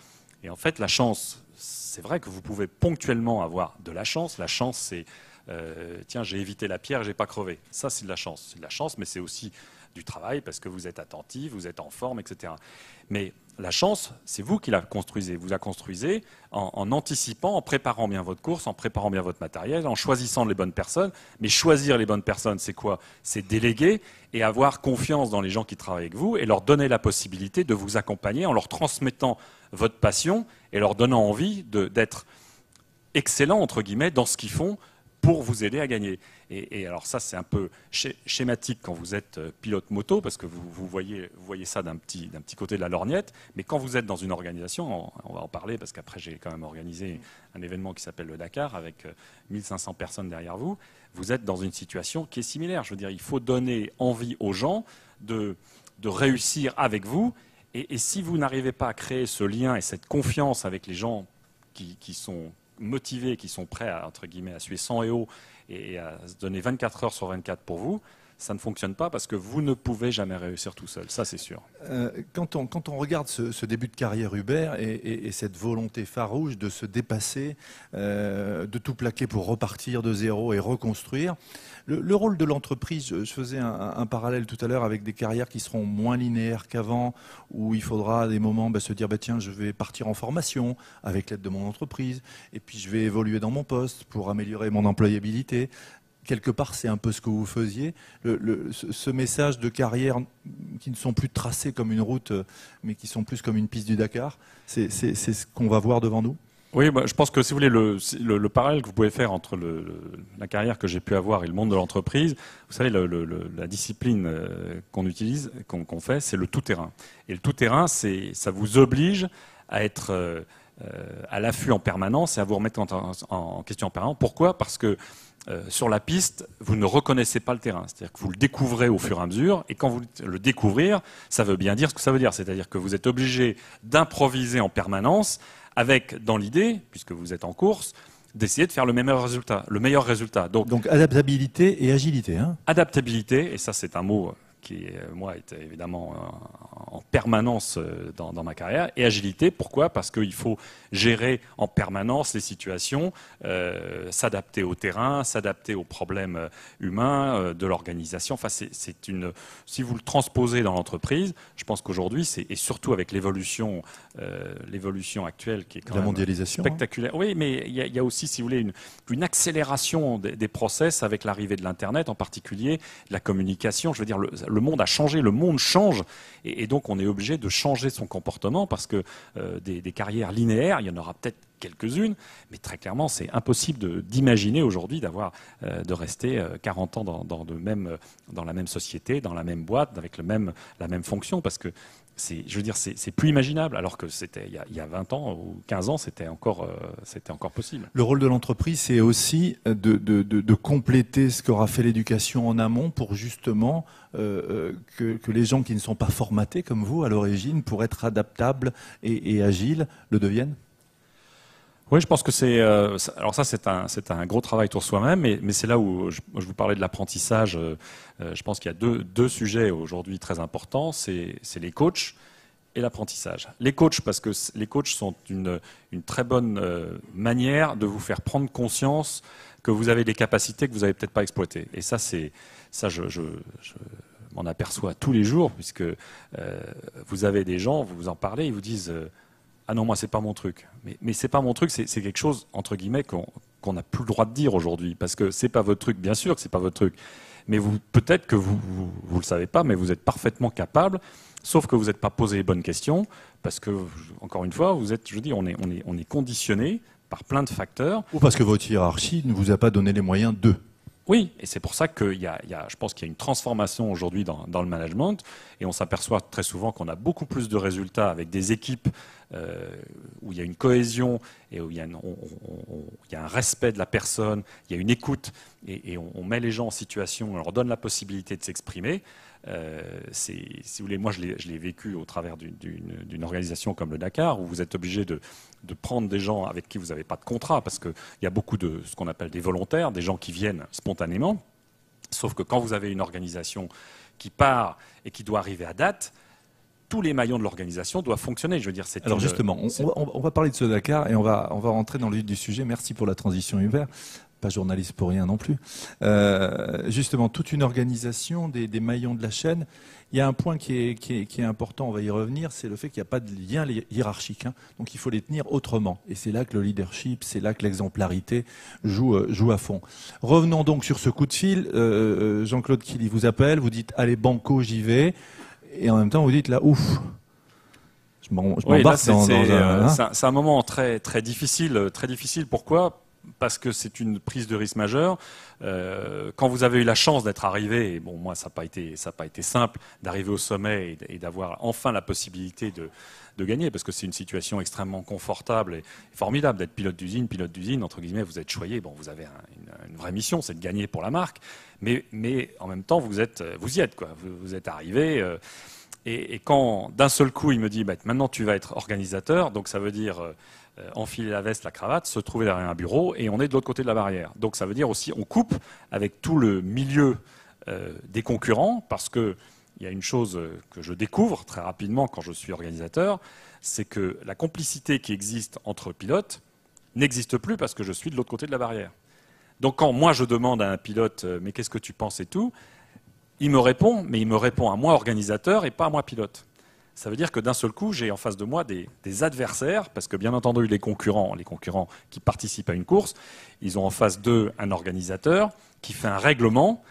Et en fait, la chance, c'est vrai que vous pouvez ponctuellement avoir de la chance. La chance, c'est euh, tiens, j'ai évité la pierre, j'ai pas crevé. Ça, c'est de la chance. C'est de la chance, mais c'est aussi du travail parce que vous êtes attentif, vous êtes en forme, et cetera. Mais la chance, c'est vous qui la construisez. Vous la construisez en, en anticipant, en préparant bien votre course, en préparant bien votre matériel, en choisissant les bonnes personnes. Mais choisir les bonnes personnes, c'est quoi? C'est déléguer et avoir confiance dans les gens qui travaillent avec vous et leur donner la possibilité de vous accompagner en leur transmettant votre passion et leur donnant envie de, d'être excellents, entre guillemets, dans ce qu'ils font pour vous aider à gagner. Et, et alors ça, c'est un peu schématique quand vous êtes pilote moto, parce que vous, vous, voyez, vous voyez ça d'un petit, d'un petit côté de la lorgnette, mais quand vous êtes dans une organisation, on, on va en parler, parce qu'après j'ai quand même organisé un événement qui s'appelle le Dakar, avec mille cinq cents personnes derrière vous, vous êtes dans une situation qui est similaire. Je veux dire, il faut donner envie aux gens de, de réussir avec vous, et, et si vous n'arrivez pas à créer ce lien et cette confiance avec les gens qui, qui sont motivés, qui sont prêts à, entre guillemets, à suer sang et eau et à se donner vingt-quatre heures sur vingt-quatre pour vous, ça ne fonctionne pas parce que vous ne pouvez jamais réussir tout seul, ça c'est sûr. Euh, quand, on, quand on regarde ce, ce début de carrière Hubert et, et, et cette volonté farouche de se dépasser, euh, de tout plaquer pour repartir de zéro et reconstruire, le, le rôle de l'entreprise, je, je faisais un, un parallèle tout à l'heure avec des carrières qui seront moins linéaires qu'avant, où il faudra à des moments bah, se dire bah, tiens, je vais partir en formation avec l'aide de mon entreprise, et puis je vais évoluer dans mon poste pour améliorer mon employabilité. Quelque part, c'est un peu ce que vous faisiez. Le, le, ce message de carrière qui ne sont plus tracés comme une route, mais qui sont plus comme une piste du Dakar, c'est ce qu'on va voir devant nous? Oui, bah, je pense que si vous voulez, le, le, le parallèle que vous pouvez faire entre le, le, la carrière que j'ai pu avoir et le monde de l'entreprise, vous savez, le, le, la discipline qu'on utilise, qu'on qu'on fait, c'est le tout-terrain. Et le tout-terrain, ça vous oblige à être euh, à l'affût en permanence et à vous remettre en, en, en question en permanence. Pourquoi? Parce que Euh, sur la piste, vous ne reconnaissez pas le terrain. C'est-à-dire que vous le découvrez au fur et à mesure, et quand vous le découvrir, ça veut bien dire ce que ça veut dire. C'est-à-dire que vous êtes obligé d'improviser en permanence, avec, dans l'idée, puisque vous êtes en course, d'essayer de faire le meilleur résultat. Le meilleur résultat. Donc, Donc adaptabilité et agilité. Hein. Adaptabilité, et ça c'est un mot qui, moi, était évidemment en permanence dans, dans ma carrière. Et agilité, pourquoi? Parce qu'il faut gérer en permanence les situations, euh, s'adapter au terrain, s'adapter aux problèmes humains euh, de l'organisation. Enfin, c'est une. Si vous le transposez dans l'entreprise, je pense qu'aujourd'hui, c'est et surtout avec l'évolution, euh, l'évolution actuelle qui est quand la même mondialisation, spectaculaire. Hein. Oui, mais il y, y a aussi, si vous voulez, une, une accélération des, des process avec l'arrivée de l'internet, en particulier de la communication. Je veux dire, le, le monde a changé, le monde change, et, et donc on est obligé de changer son comportement parce que euh, des, des carrières linéaires, il y en aura peut-être quelques-unes, mais très clairement, c'est impossible d'imaginer aujourd'hui d'avoir, euh, de rester euh, quarante ans dans, dans, de même, dans la même société, dans la même boîte, avec le même, la même fonction, parce que c'est, je veux dire, c'est plus imaginable, alors que c'était il, il y a vingt ans ou quinze ans, c'était encore, euh, c'était encore possible. Le rôle de l'entreprise, c'est aussi de, de, de, de compléter ce qu'aura fait l'éducation en amont pour justement euh, que, que les gens qui ne sont pas formatés comme vous à l'origine pour être adaptables et, et agiles le deviennent. Oui, je pense que c'est. Euh, alors ça, c'est un, c'est un gros travail sur soi-même, mais, mais c'est là où je, je vous parlais de l'apprentissage. Euh, je pense qu'il y a deux, deux sujets aujourd'hui très importants. C'est les coachs et l'apprentissage. Les coachs, parce que les coachs sont une, une très bonne euh, manière de vous faire prendre conscience que vous avez des capacités que vous n'avez peut-être pas exploitées. Et ça, c'est ça, je, je, je m'en aperçois tous les jours, puisque euh, vous avez des gens, vous vous en parlez, ils vous disent. Euh, Ah non, moi, c'est pas mon truc. Mais, mais c'est pas mon truc, c'est quelque chose, entre guillemets, qu'on qu'on n'a plus le droit de dire aujourd'hui. Parce que c'est pas votre truc, bien sûr que c'est pas votre truc. Mais vous, peut-être que vous, vous, vous le savez pas, mais vous êtes parfaitement capable, sauf que vous n'êtes pas posé les bonnes questions. Parce que, encore une fois, vous êtes, je dis, on est, on est, on est conditionné par plein de facteurs. Ou parce que votre hiérarchie ne vous a pas donné les moyens d'eux. Oui, et c'est pour ça qu'il y a, il y a, je pense qu'il y a une transformation aujourd'hui dans, dans le management, et on s'aperçoit très souvent qu'on a beaucoup plus de résultats avec des équipes euh, où il y a une cohésion et où il y a, une, on, on, on, il y a un respect de la personne, il y a une écoute, et, et on, on met les gens en situation, on leur donne la possibilité de s'exprimer. Euh, si vous voulez, moi je l'ai vécu au travers d'une organisation comme le Dakar, où vous êtes obligé de, de prendre des gens avec qui vous n'avez pas de contrat, parce qu'il y a beaucoup de ce qu'on appelle des volontaires, des gens qui viennent spontanément, sauf que quand vous avez une organisation qui part et qui doit arriver à date, tous les maillons de l'organisation doivent fonctionner. Je veux dire, c'est Alors une, justement, on, on, on va parler de ce Dakar et on va, on va rentrer dans le vif du sujet. Merci pour la transition, Hubert. Pas journaliste pour rien non plus. Euh, justement, toute une organisation des, des maillons de la chaîne. Il y a un point qui est, qui est, qui est important, on va y revenir, c'est le fait qu'il n'y a pas de lien hiérarchique. Hein. Donc il faut les tenir autrement. Et c'est là que le leadership, c'est là que l'exemplarité joue, euh, joue à fond. Revenons donc sur ce coup de fil. Euh, Jean-Claude Killy vous appelle, vous dites « Allez, banco, j'y vais ». Et en même temps, vous dites là « Ouf ». Je m'embarque oui, dans, dans c'est, un... Hein c'est un moment très, très difficile. Très difficile. Pourquoi ? Parce que c'est une prise de risque majeure. Euh, quand vous avez eu la chance d'être arrivé, et bon, moi, ça n'a pas été, ça n'a pas été simple d'arriver au sommet et, et d'avoir enfin la possibilité de, de gagner, parce que c'est une situation extrêmement confortable et, et formidable d'être pilote d'usine. Pilote d'usine, entre guillemets, vous êtes choyé. Bon, vous avez un, une, une vraie mission, c'est de gagner pour la marque, mais, mais en même temps, vous êtes, vous y êtes, quoi. Vous, vous êtes arrivé. Euh, et, et quand d'un seul coup, il me dit, bah, maintenant, tu vas être organisateur, donc ça veut dire euh, Euh, enfiler la veste, la cravate, se trouver derrière un bureau, et on est de l'autre côté de la barrière. Donc ça veut dire aussi on coupe avec tout le milieu euh, des concurrents, parce qu'il y a une chose que je découvre très rapidement quand je suis organisateur, c'est que la complicité qui existe entre pilotes n'existe plus parce que je suis de l'autre côté de la barrière. Donc quand moi je demande à un pilote « mais qu'est-ce que tu penses et tout ?», il me répond, mais il me répond à moi organisateur et pas à moi pilote. Ça veut dire que d'un seul coup, j'ai en face de moi des, des adversaires, parce que bien entendu, les concurrents, les concurrents qui participent à une course, ils ont en face d'eux un organisateur qui fait un règlement.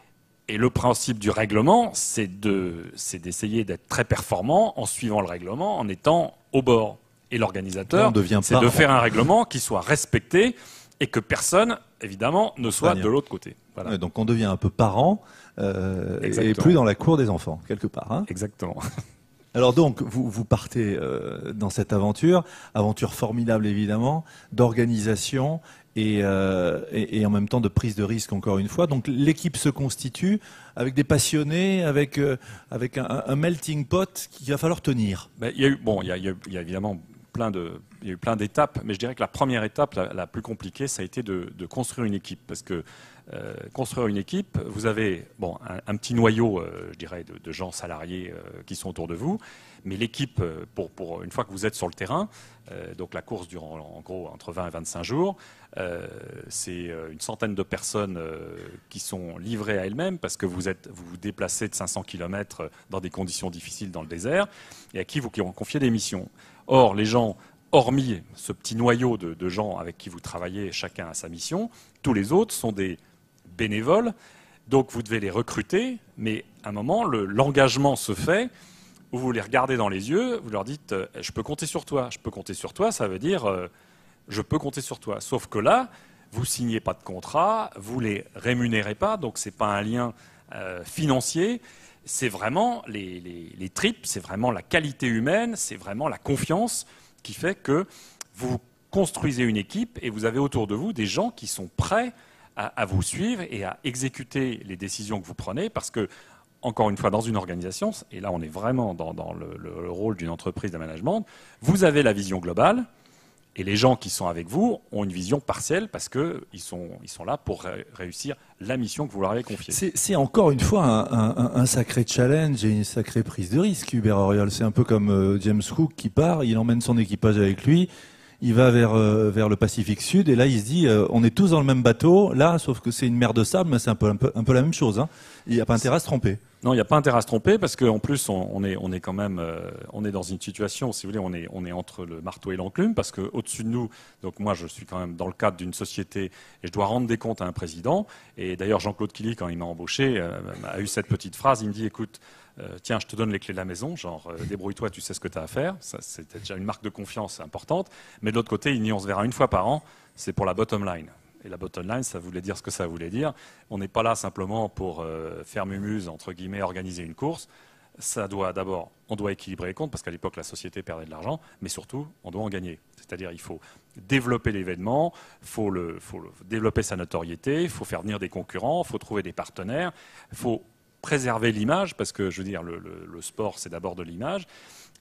Et le principe du règlement, c'est de, c'est d'essayer d'être très performant en suivant le règlement, en étant au bord. Et l'organisateur, c'est de faire un règlement qui soit respecté et que personne, évidemment, ne soit de l'autre côté. Voilà. Donc on devient un peu parent euh, et plus dans la cour des enfants, quelque part. Hein. Exactement. Alors donc, vous, vous partez euh, dans cette aventure, aventure formidable évidemment, d'organisation et, euh, et, et en même temps de prise de risque encore une fois. Donc l'équipe se constitue avec des passionnés, avec, euh, avec un, un melting pot qu'il va falloir tenir. Ben, il y a eu, bon, il y a, il y a, il y a évidemment plein de, il y a eu plein d'étapes, mais je dirais que la première étape, la, la plus compliquée, ça a été de, de construire une équipe, parce que Euh, construire une équipe, vous avez bon, un, un petit noyau, euh, je dirais, de, de gens salariés euh, qui sont autour de vous, mais l'équipe, euh, pour, pour une fois que vous êtes sur le terrain, euh, donc la course dure en, en gros entre vingt et vingt-cinq jours, euh, c'est une centaine de personnes euh, qui sont livrées à elles-mêmes, parce que vous, êtes, vous vous déplacez de cinq cents kilomètres dans des conditions difficiles dans le désert, et à qui vous confiez des missions. Or, les gens, hormis ce petit noyau de, de gens avec qui vous travaillez, chacun à sa mission, tous les autres sont des bénévoles, donc vous devez les recruter, mais à un moment, le, l'engagement se fait, où vous les regardez dans les yeux, vous leur dites euh, « je peux compter sur toi ». Je peux compter sur toi, ça veut dire euh, « je peux compter sur toi ». Sauf que là, vous signez pas de contrat, vous les rémunérez pas, donc c'est pas un lien euh, financier, c'est vraiment les, les, les tripes, c'est vraiment la qualité humaine, c'est vraiment la confiance qui fait que vous construisez une équipe et vous avez autour de vous des gens qui sont prêts À, à vous suivre et à exécuter les décisions que vous prenez, parce que, encore une fois, dans une organisation, et là on est vraiment dans, dans le, le, le rôle d'une entreprise de management, vous avez la vision globale, et les gens qui sont avec vous ont une vision partielle, parce qu'ils sont, ils sont là pour ré- réussir la mission que vous leur avez confiée. C'est, c'est encore une fois un, un, un sacré challenge et une sacrée prise de risque, Hubert Auriol. C'est un peu comme euh, James Cook qui part, il emmène son équipage avec lui, il va vers, euh, vers le Pacifique Sud, et là il se dit euh, on est tous dans le même bateau, là, sauf que c'est une mer de sable, mais c'est un peu, un peu, un peu la même chose. Hein. Il n'y a pas intérêt à se tromper. Non, il n'y a pas intérêt à se tromper, parce qu'en plus, on, on, est, on est quand même euh, on est dans une situation, si vous voulez, on est, on est entre le marteau et l'enclume, parce qu'au-dessus de nous, donc moi je suis quand même dans le cadre d'une société, et je dois rendre des comptes à un président, et d'ailleurs Jean-Claude Killy, quand il m'a embauché, euh, a eu cette petite phrase, il me dit, écoute, Euh, tiens, je te donne les clés de la maison, genre euh, débrouille-toi, tu sais ce que tu as à faire. Ça, c'était déjà une marque de confiance importante. Mais de l'autre côté, il dit on se verra une fois par an, c'est pour la bottom line. Et la bottom line, ça voulait dire ce que ça voulait dire. On n'est pas là simplement pour euh, faire mumuse, entre guillemets, organiser une course. Ça doit d'abord, on doit équilibrer les comptes, parce qu'à l'époque, la société perdait de l'argent, mais surtout, on doit en gagner. C'est-à-dire, il faut développer l'événement, il faut, le, faut le, développer sa notoriété, il faut faire venir des concurrents, il faut trouver des partenaires, il faut préserver l'image, parce que je veux dire, le, le, le sport, c'est d'abord de l'image.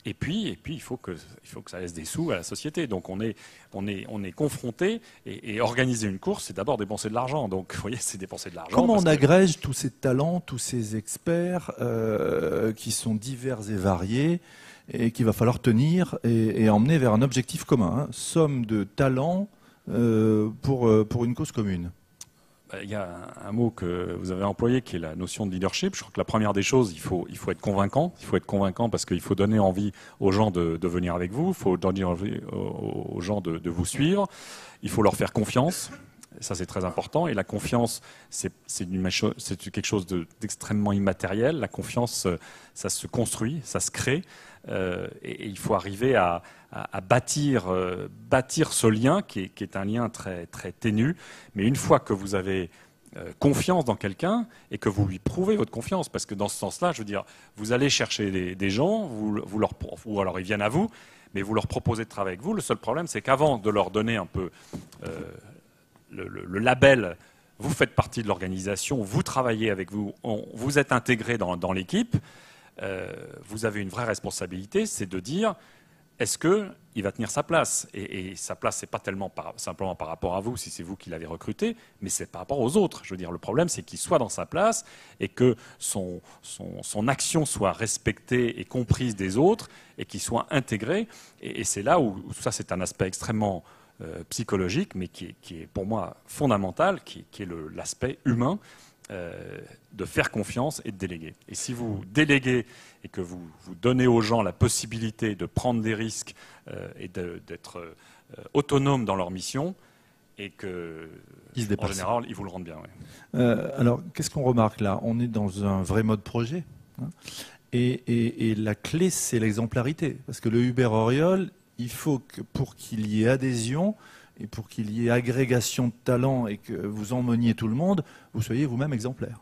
Et puis, et puis il, faut que, il faut que ça laisse des sous à la société. Donc on est, on est, on est confronté, et, et organiser une course, c'est d'abord dépenser de l'argent. Donc vous voyez, c'est dépenser de l'argent. Comment on que... agrège tous ces talents, tous ces experts euh, qui sont divers et variés et qu'il va falloir tenir et, et emmener vers un objectif commun, hein, somme de talents euh, pour, pour une cause commune? Il y a un mot que vous avez employé qui est la notion de leadership. Je crois que la première des choses, il faut, il faut être convaincant. Il faut être convaincant parce qu'il faut donner envie aux gens de, de venir avec vous. Il faut donner envie aux gens de, de vous suivre. Il faut leur faire confiance. Ça, c'est très important. Et la confiance, c'est quelque chose d'extrêmement immatériel. La confiance, ça se construit, ça se crée. Euh, et, et il faut arriver à, à, à bâtir, euh, bâtir ce lien qui est, qui est un lien très, très ténu. Mais une fois que vous avez euh, confiance dans quelqu'un et que vous lui prouvez votre confiance, parce que dans ce sens-là, je veux dire, vous allez chercher des, des gens, vous, vous leur, ou alors ils viennent à vous, mais vous leur proposez de travailler avec vous. Le seul problème, c'est qu'avant de leur donner un peu euh, le, le, le label, vous faites partie de l'organisation, vous travaillez avec vous, on, vous êtes intégré dans, dans l'équipe. Euh, vous avez une vraie responsabilité, c'est de dire est-ce qu'il va tenir sa place, et, et sa place, c'est pas tellement par, simplement par rapport à vous, si c'est vous qui l'avez recruté, mais c'est par rapport aux autres. Je veux dire, le problème, c'est qu'il soit dans sa place et que son, son, son action soit respectée et comprise des autres et qu'il soit intégré. Et, et c'est là où, où ça, c'est un aspect extrêmement euh, psychologique, mais qui est, qui est pour moi fondamental, qui, qui est l'aspect humain. Euh, de faire confiance et de déléguer. Et si vous déléguez et que vous, vous donnez aux gens la possibilité de prendre des risques euh, et d'être euh, autonomes dans leur mission, et que, en général, ils vous le rendent bien. Ouais. Euh, alors, qu'est-ce qu'on remarque là? On est dans un vrai mode projet, hein, et, et, et la clé, c'est l'exemplarité. Parce que le Uber Auriol, il faut que, pour qu'il y ait adhésion, et pour qu'il y ait agrégation de talents et que vous emmeniez tout le monde, vous soyez vous-même exemplaire.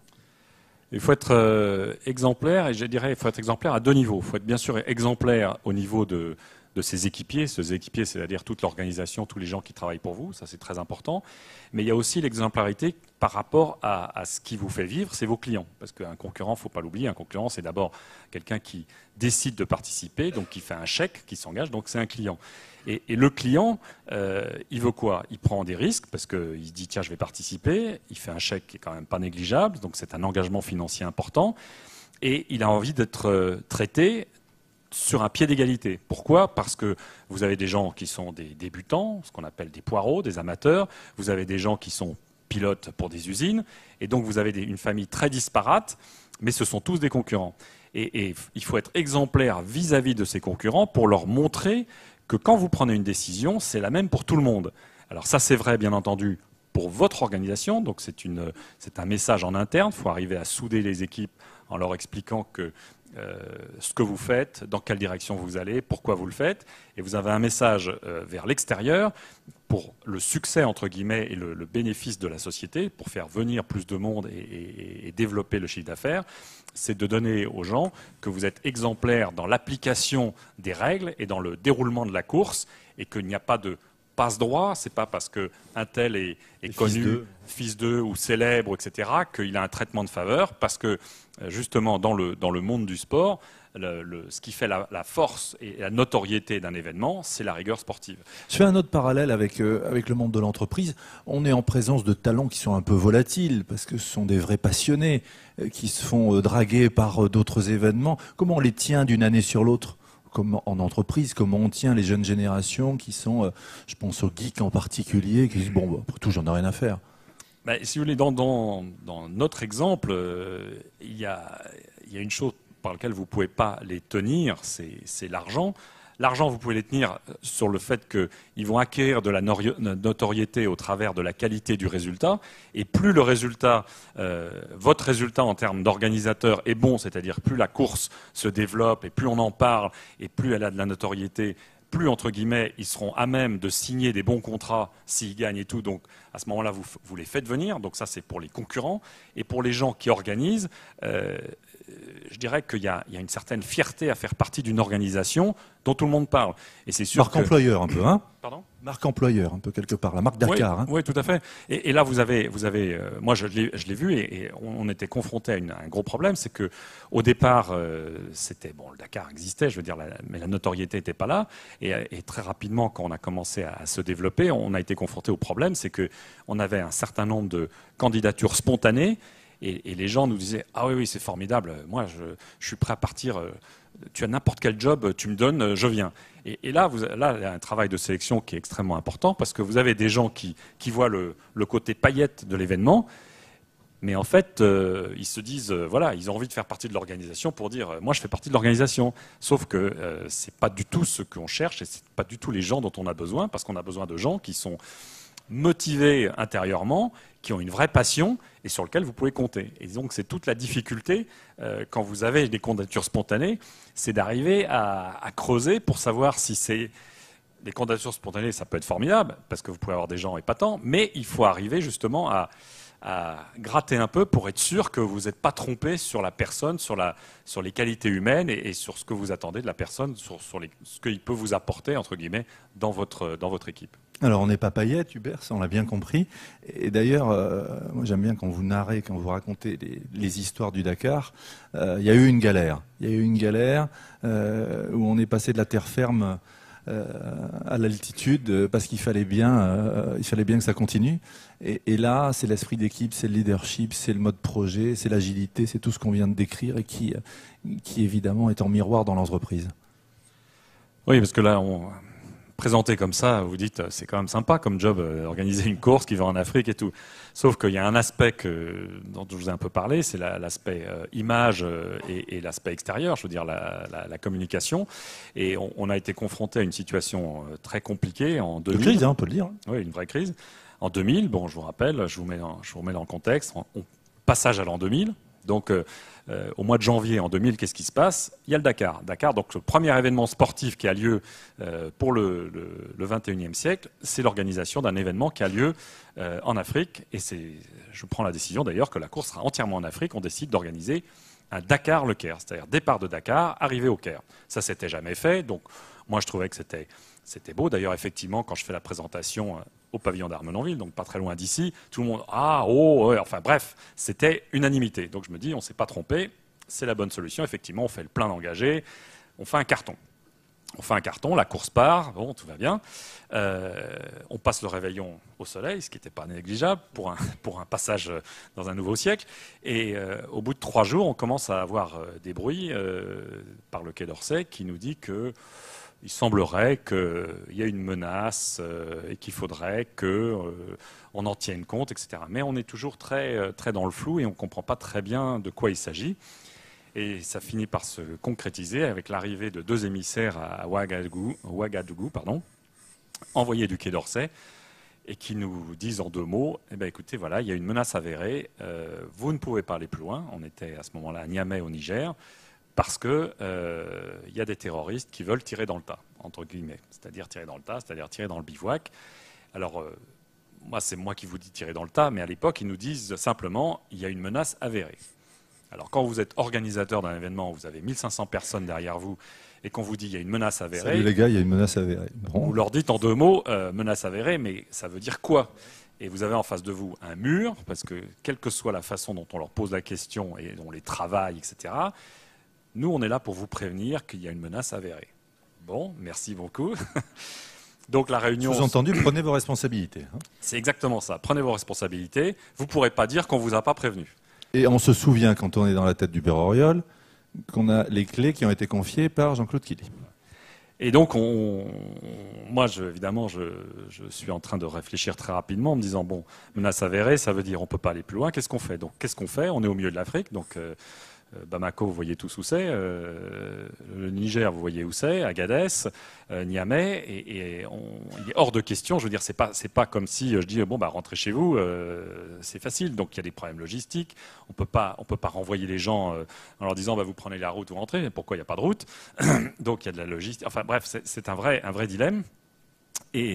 Il faut être euh, exemplaire, et je dirais il faut être exemplaire à deux niveaux. Il faut être bien sûr exemplaire au niveau de, de ses équipiers. Ces équipiers, c'est-à-dire toute l'organisation, tous les gens qui travaillent pour vous, ça c'est très important. Mais il y a aussi l'exemplarité par rapport à, à ce qui vous fait vivre, c'est vos clients. Parce qu'un concurrent, il ne faut pas l'oublier, un concurrent c'est d'abord quelqu'un qui décide de participer, donc qui fait un chèque, qui s'engage, donc c'est un client. Et, et le client, euh, il veut quoi? Il prend des risques parce qu'il se dit tiens, je vais participer. Il fait un chèque qui est quand même pas négligeable, donc c'est un engagement financier important. Et il a envie d'être traité sur un pied d'égalité. Pourquoi? Parce que vous avez des gens qui sont des débutants, ce qu'on appelle des poireaux, des amateurs. Vous avez des gens qui sont pilotes pour des usines. Et donc vous avez des, une famille très disparate, mais ce sont tous des concurrents. Et, et il faut être exemplaire vis-à-vis de ces concurrents pour leur montrer que quand vous prenez une décision, c'est la même pour tout le monde. Alors ça, c'est vrai, bien entendu, pour votre organisation. Donc c'est une, c'est un message en interne. Il faut arriver à souder les équipes en leur expliquant que euh, ce que vous faites, dans quelle direction vous allez, pourquoi vous le faites. Et vous avez un message euh, vers l'extérieur pour le succès, entre guillemets, et le, le bénéfice de la société, pour faire venir plus de monde et, et, et développer le chiffre d'affaires. C'est de donner aux gens que vous êtes exemplaires dans l'application des règles et dans le déroulement de la course, et qu'il n'y a pas de passe-droit. C'est pas parce qu'un tel est, est connu, fils d'eux ou célèbre, et cetera, qu'il a un traitement de faveur, parce que justement dans le, dans le monde du sport, le, le, ce qui fait la, la force et la notoriété d'un événement, c'est la rigueur sportive. Je fais un autre parallèle avec, euh, avec le monde de l'entreprise. On est en présence de talents qui sont un peu volatiles, parce que ce sont des vrais passionnés, euh, qui se font euh, draguer par euh, d'autres événements. Comment on les tient d'une année sur l'autre? Comme en entreprise, comment on tient les jeunes générations qui sont, euh, je pense aux geeks en particulier, qui disent, bon, bah, pour tout, j'en ai rien à faire. Ben, si vous voulez, dans, dans, dans notre exemple, euh, il y a, il y a une chose par laquelle vous ne pouvez pas les tenir, c'est l'argent. L'argent, vous pouvez les tenir sur le fait qu'ils vont acquérir de la notoriété au travers de la qualité du résultat. Et plus le résultat, euh, votre résultat en termes d'organisateur est bon, c'est-à-dire plus la course se développe et plus on en parle et plus elle a de la notoriété, plus, entre guillemets, ils seront à même de signer des bons contrats s'ils gagnent et tout. Donc, à ce moment-là, vous, vous les faites venir. Donc, ça, c'est pour les concurrents. Et pour les gens qui organisent, euh, je dirais qu'il y, y a une certaine fierté à faire partie d'une organisation dont tout le monde parle. Et c'est sûr Marque que... employeur, un peu, hein? Pardon ? Marque employeur, un peu quelque part, la marque Dakar. Oui, hein. oui, tout à fait. Et, et là, vous avez, vous avez, euh, moi, je l'ai, je l'ai vu, et, et on, on était confronté à, une, à un gros problème, c'est que au départ, euh, c'était bon, le Dakar existait, je veux dire, la, mais la notoriété n'était pas là. Et, et très rapidement, quand on a commencé à, à se développer, on a été confronté au problème, c'est que on avait un certain nombre de candidatures spontanées, et, et les gens nous disaient, ah oui, oui, c'est formidable. Moi, je, je suis prêt à partir. Euh, tu as n'importe quel job, tu me donnes, je viens. Et, et là, vous, là, il y a un travail de sélection qui est extrêmement important parce que vous avez des gens qui, qui voient le, le côté paillette de l'événement, mais en fait, euh, ils se disent, euh, voilà, ils ont envie de faire partie de l'organisation pour dire, euh, moi, je fais partie de l'organisation. Sauf que euh, c'est pas du tout ce qu'on cherche et c'est pas du tout les gens dont on a besoin, parce qu'on a besoin de gens qui sont motivés intérieurement, qui ont une vraie passion et sur lequel vous pouvez compter. Et donc c'est toute la difficulté euh, quand vous avez des candidatures spontanées, c'est d'arriver à, à creuser pour savoir si c'est des candidatures spontanées, ça peut être formidable parce que vous pouvez avoir des gens épatants, mais il faut arriver justement à, à gratter un peu pour être sûr que vous n'êtes pas trompé sur la personne, sur, la, sur les qualités humaines et, et sur ce que vous attendez de la personne, sur, sur les, ce qu'il peut vous apporter entre guillemets dans votre, dans votre équipe. Alors, on n'est pas paillettes, Hubert, ça on l'a bien compris. Et d'ailleurs, euh, moi j'aime bien quand vous narrez, quand vous racontez les, les histoires du Dakar, euh, il y a eu une galère. Il y a eu une galère euh, où on est passé de la terre ferme euh, à l'altitude parce qu'il fallait bien, euh, il fallait bien que ça continue. Et, et là, c'est l'esprit d'équipe, c'est le leadership, c'est le mode projet, c'est l'agilité, c'est tout ce qu'on vient de décrire et qui, qui évidemment est en miroir dans l'entreprise. Oui, parce que là, on... présenté comme ça, vous dites c'est quand même sympa comme job, euh, organiser une course qui va en Afrique et tout. Sauf qu'il y a un aspect que, dont je vous ai un peu parlé, c'est la, l'aspect euh, image euh, et, et l'aspect extérieur, je veux dire la, la, la communication. Et on, on a été confronté à une situation euh, très compliquée en deux mille. De crise, hein, on peut le dire. Oui, une vraie crise. En deux mille, bon, je vous rappelle, je vous mets dans, je vous remets dans le contexte. On, on, passage à l'an deux mille. Donc, euh, euh, au mois de janvier en deux mille, qu'est-ce qui se passe? Il y a le Dakar. Dakar, donc le premier événement sportif qui a lieu euh, pour le, le, le vingt et unième siècle, c'est l'organisation d'un événement qui a lieu euh, en Afrique. Et c'est, je prends la décision d'ailleurs que la course sera entièrement en Afrique. On décide d'organiser un Dakar-Le Caire, c'est-à-dire départ de Dakar, arrivée au Caire. Ça, s'était jamais fait. Donc, moi, je trouvais que c'était, c'était beau. D'ailleurs, effectivement, quand je fais la présentation euh, au pavillon d'Armenonville, donc pas très loin d'ici, tout le monde, ah, oh, ouais, enfin bref, c'était unanimité. Donc je me dis, on ne s'est pas trompé, c'est la bonne solution. Effectivement, on fait le plein d'engagés, on fait un carton. On fait un carton, la course part, bon, tout va bien. Euh, on passe le réveillon au soleil, ce qui n'était pas négligeable pour un, pour un passage dans un nouveau siècle. Et euh, au bout de trois jours, on commence à avoir euh, des bruits euh, par le Quai d'Orsay qui nous dit que il semblerait qu'il y ait une menace euh, et qu'il faudrait qu'on euh, en tienne compte, et cetera. Mais on est toujours très, très dans le flou et on ne comprend pas très bien de quoi il s'agit. Et ça finit par se concrétiser avec l'arrivée de deux émissaires à Ouagadougou, Ouagadougou pardon, envoyés du Quai d'Orsay, et qui nous disent en deux mots, eh bien, écoutez, voilà, il y a une menace avérée, euh, vous ne pouvez pas aller plus loin. On était à ce moment-là à Niamey, au Niger, parce qu'il euh, y a des terroristes qui veulent tirer dans le tas, entre guillemets. C'est-à-dire tirer dans le tas, c'est-à-dire tirer dans le bivouac. Alors, euh, moi, c'est moi qui vous dis tirer dans le tas, mais à l'époque, ils nous disent simplement, il y a une menace avérée. Alors, quand vous êtes organisateur d'un événement, vous avez mille cinq cents personnes derrière vous, et qu'on vous dit, il y a une menace avérée... Salut les gars, il y a une menace avérée. Bon. Vous leur dites en deux mots, euh, menace avérée, mais ça veut dire quoi? Et vous avez en face de vous un mur, parce que quelle que soit la façon dont on leur pose la question et dont on les travaille, et cetera, nous, on est là pour vous prévenir qu'il y a une menace avérée. Bon, merci beaucoup. Donc la réunion... Sous-entendu, prenez vos responsabilités. Hein. C'est exactement ça. Prenez vos responsabilités. Vous ne pourrez pas dire qu'on ne vous a pas prévenu. Et on se souvient, quand on est dans la tête du Père Auriol, qu'on a les clés qui ont été confiées par Jean-Claude Killy. Et donc, on, moi, je, évidemment, je, je suis en train de réfléchir très rapidement en me disant, bon, menace avérée, ça veut dire on ne peut pas aller plus loin. Qu'est-ce qu'on fait? Donc, qu'est-ce qu'on fait? On est au milieu de l'Afrique, donc... Euh, Bamako, vous voyez tous où c'est. Euh, le Niger, vous voyez où c'est. Agadez, euh, Niamey. Et, et on, il est hors de question. Je veux dire, c'est pas, c'est pas comme si je dis bon bah rentrez chez vous. Euh, c'est facile. Donc il y a des problèmes logistiques. On peut pas, on peut pas renvoyer les gens euh, en leur disant bah vous prenez la route, vous rentrez. Mais pourquoi il n'y a pas de route? Donc il y a de la logistique. Enfin bref, c'est, c'est un vrai, un vrai dilemme. Et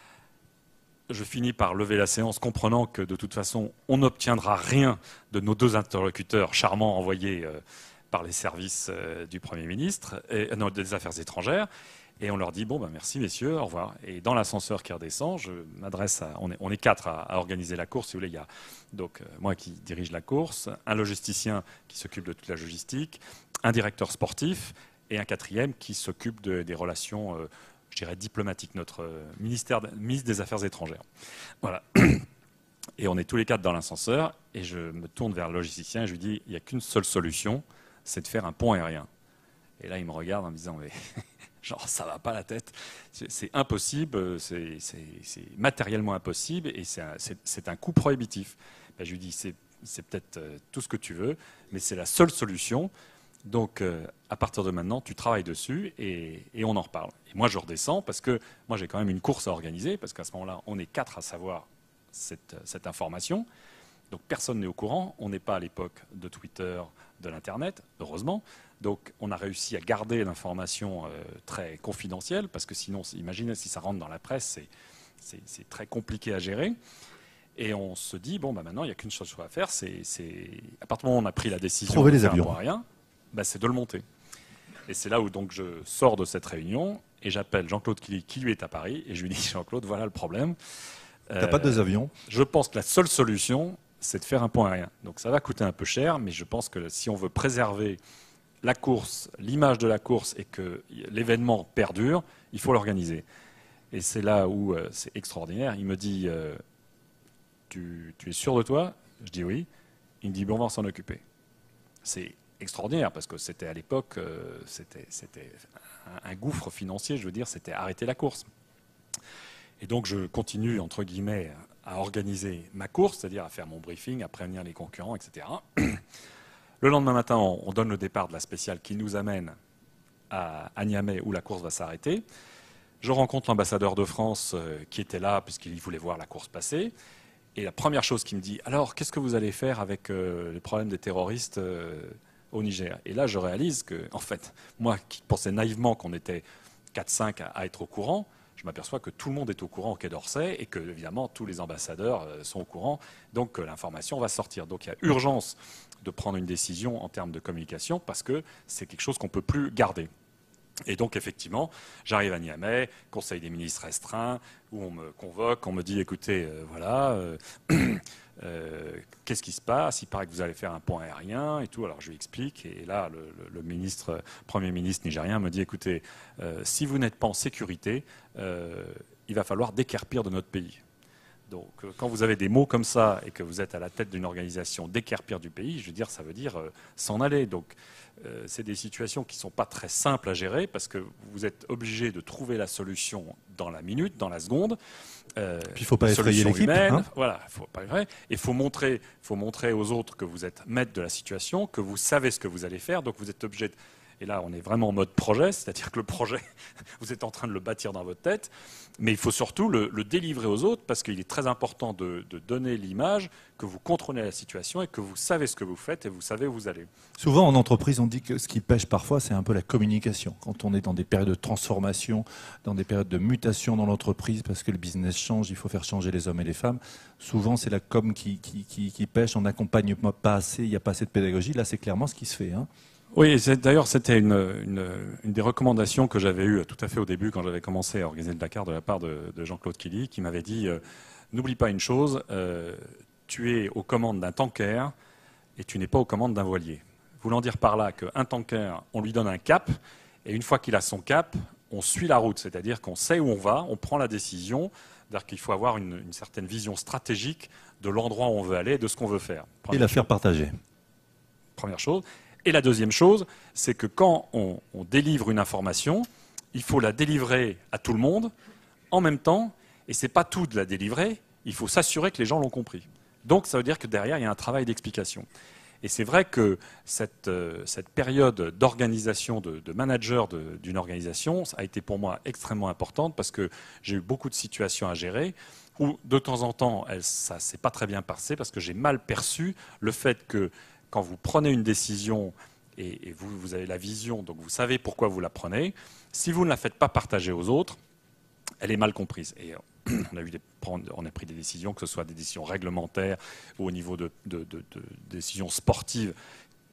je finis par lever la séance, comprenant que de toute façon, on n'obtiendra rien de nos deux interlocuteurs charmants envoyés euh, par les services euh, du Premier ministre, et, euh, non, des Affaires étrangères. Et on leur dit, bon, ben, merci messieurs, au revoir. Et dans l'ascenseur qui redescend, je m'adresse à... On est, on est quatre à, à organiser la course, si vous voulez. Il y a donc, euh, moi qui dirige la course, un logisticien qui s'occupe de toute la logistique, un directeur sportif et un quatrième qui s'occupe de, des relations, euh, je dirais, diplomatiques, notre euh, ministère, ministre des Affaires étrangères. Voilà. Et on est tous les quatre dans l'ascenseur, et je me tourne vers le logisticien et je lui dis, il n'y a qu'une seule solution, c'est de faire un pont aérien. Et là, il me regarde en me disant, mais genre, ça va pas la tête, c'est impossible, c'est matériellement impossible, et c'est un, un coût prohibitif. Ben, je lui dis, c'est peut-être euh, tout ce que tu veux, mais c'est la seule solution. Donc, euh, à partir de maintenant, tu travailles dessus et, et on en reparle. Et moi, je redescends parce que moi, j'ai quand même une course à organiser, parce qu'à ce moment-là, on est quatre à savoir cette, cette information. Donc, personne n'est au courant. On n'est pas à l'époque de Twitter, de l'Internet, heureusement. Donc, on a réussi à garder l'information euh, très confidentielle, parce que sinon, imaginez si ça rentre dans la presse, c'est très compliqué à gérer. Et on se dit, bon, bah, maintenant, il n'y a qu'une chose à faire, c'est, à partir du moment où on a pris la décision Trouver de les faire avions. un pont aérien, bah, c'est de le monter. Et c'est là où donc, je sors de cette réunion et j'appelle Jean-Claude qui, qui lui est à Paris, et je lui dis, Jean-Claude, voilà le problème. Tu n'as euh, pas deux avions. Je pense que la seule solution, c'est de faire un pont aérien. Donc ça va coûter un peu cher, mais je pense que si on veut préserver la course, l'image de la course, et que l'événement perdure, il faut l'organiser. Et c'est là où euh, c'est extraordinaire. Il me dit, euh, tu, tu es sûr de toi? Je dis oui. Il me dit, bon, on va s'en occuper. C'est extraordinaire, parce que c'était à l'époque, euh, c'était un, un gouffre financier, je veux dire, c'était arrêter la course. Et donc je continue, entre guillemets, à organiser ma course, c'est-à-dire à faire mon briefing, à prévenir les concurrents, et cetera. Le lendemain matin, on donne le départ de la spéciale qui nous amène à, à Niamey, où la course va s'arrêter. Je rencontre l'ambassadeur de France euh, qui était là, puisqu'il voulait voir la course passer. Et la première chose qu'il me dit, alors, qu'est-ce que vous allez faire avec euh, les problèmes des terroristes euh, au Niger? Et là, je réalise que, en fait, moi qui pensais naïvement qu'on était quatre cinq à, à être au courant, je m'aperçois que tout le monde est au courant au Quai d'Orsay et que, évidemment, tous les ambassadeurs sont au courant, donc l'information va sortir. Donc il y a urgence de prendre une décision en termes de communication, parce que c'est quelque chose qu'on ne peut plus garder. Et donc, effectivement, j'arrive à Niamey, Conseil des ministres restreint, où on me convoque, on me dit, écoutez, euh, voilà, euh, euh, qu'est-ce qui se passe? Il paraît que vous allez faire un pont aérien et tout. Alors, je lui explique. Et là, le, le, le ministre, Premier ministre nigérien me dit, écoutez, euh, si vous n'êtes pas en sécurité, euh, il va falloir déquerpir de notre pays. Donc, euh, quand vous avez des mots comme ça et que vous êtes à la tête d'une organisation déquerpir du pays, je veux dire, ça veut dire euh, s'en aller. Donc, euh, c'est des situations qui ne sont pas très simples à gérer, parce que vous êtes obligé de trouver la solution dans la minute, dans la seconde. Euh, Puis il ne faut pas effrayer l'équipe. Hein, voilà, faut pas effrayer. Et il faut montrer, faut montrer aux autres que vous êtes maître de la situation, que vous savez ce que vous allez faire. Donc, vous êtes obligé de... Et là, on est vraiment en mode projet, c'est-à-dire que le projet, vous êtes en train de le bâtir dans votre tête, mais il faut surtout le, le délivrer aux autres, parce qu'il est très important de, de donner l'image que vous contrôlez la situation et que vous savez ce que vous faites et vous savez où vous allez. Souvent, en entreprise, on dit que ce qui pêche parfois, c'est un peu la communication. Quand on est dans des périodes de transformation, dans des périodes de mutation dans l'entreprise, parce que le business change, il faut faire changer les hommes et les femmes, souvent c'est la com qui, qui, qui, qui pêche, on n'accompagne pas assez, il n'y a pas assez de pédagogie. Là, c'est clairement ce qui se fait. Hein. Oui, d'ailleurs, c'était une, une, une des recommandations que j'avais eues tout à fait au début, quand j'avais commencé à organiser le Dakar, de la part de, de Jean-Claude Killy, qui m'avait dit euh, n'oublie pas une chose, euh, tu es aux commandes d'un tanker et tu n'es pas aux commandes d'un voilier. Voulant dire par là qu'un tanker, on lui donne un cap, et une fois qu'il a son cap, on suit la route, c'est-à-dire qu'on sait où on va, on prend la décision, c'est-à-dire qu'il faut avoir une, une certaine vision stratégique de l'endroit où on veut aller, de ce qu'on veut faire. Première et la faire partager. Première chose. Et la deuxième chose, c'est que quand on, on délivre une information, il faut la délivrer à tout le monde en même temps, et ce n'est pas tout de la délivrer, il faut s'assurer que les gens l'ont compris. Donc ça veut dire que derrière, il y a un travail d'explication. Et c'est vrai que cette, euh, cette période d'organisation, de, de manager d'une organisation, ça a été pour moi extrêmement importante, parce que j'ai eu beaucoup de situations à gérer, où de temps en temps, elle, ça ne s'est pas très bien passé, parce que j'ai mal perçu le fait que quand vous prenez une décision et, et vous, vous avez la vision, donc vous savez pourquoi vous la prenez, si vous ne la faites pas partager aux autres, elle est mal comprise. Et on a, eu des, on a pris des décisions, que ce soit des décisions réglementaires ou au niveau de, de, de, de décisions sportives,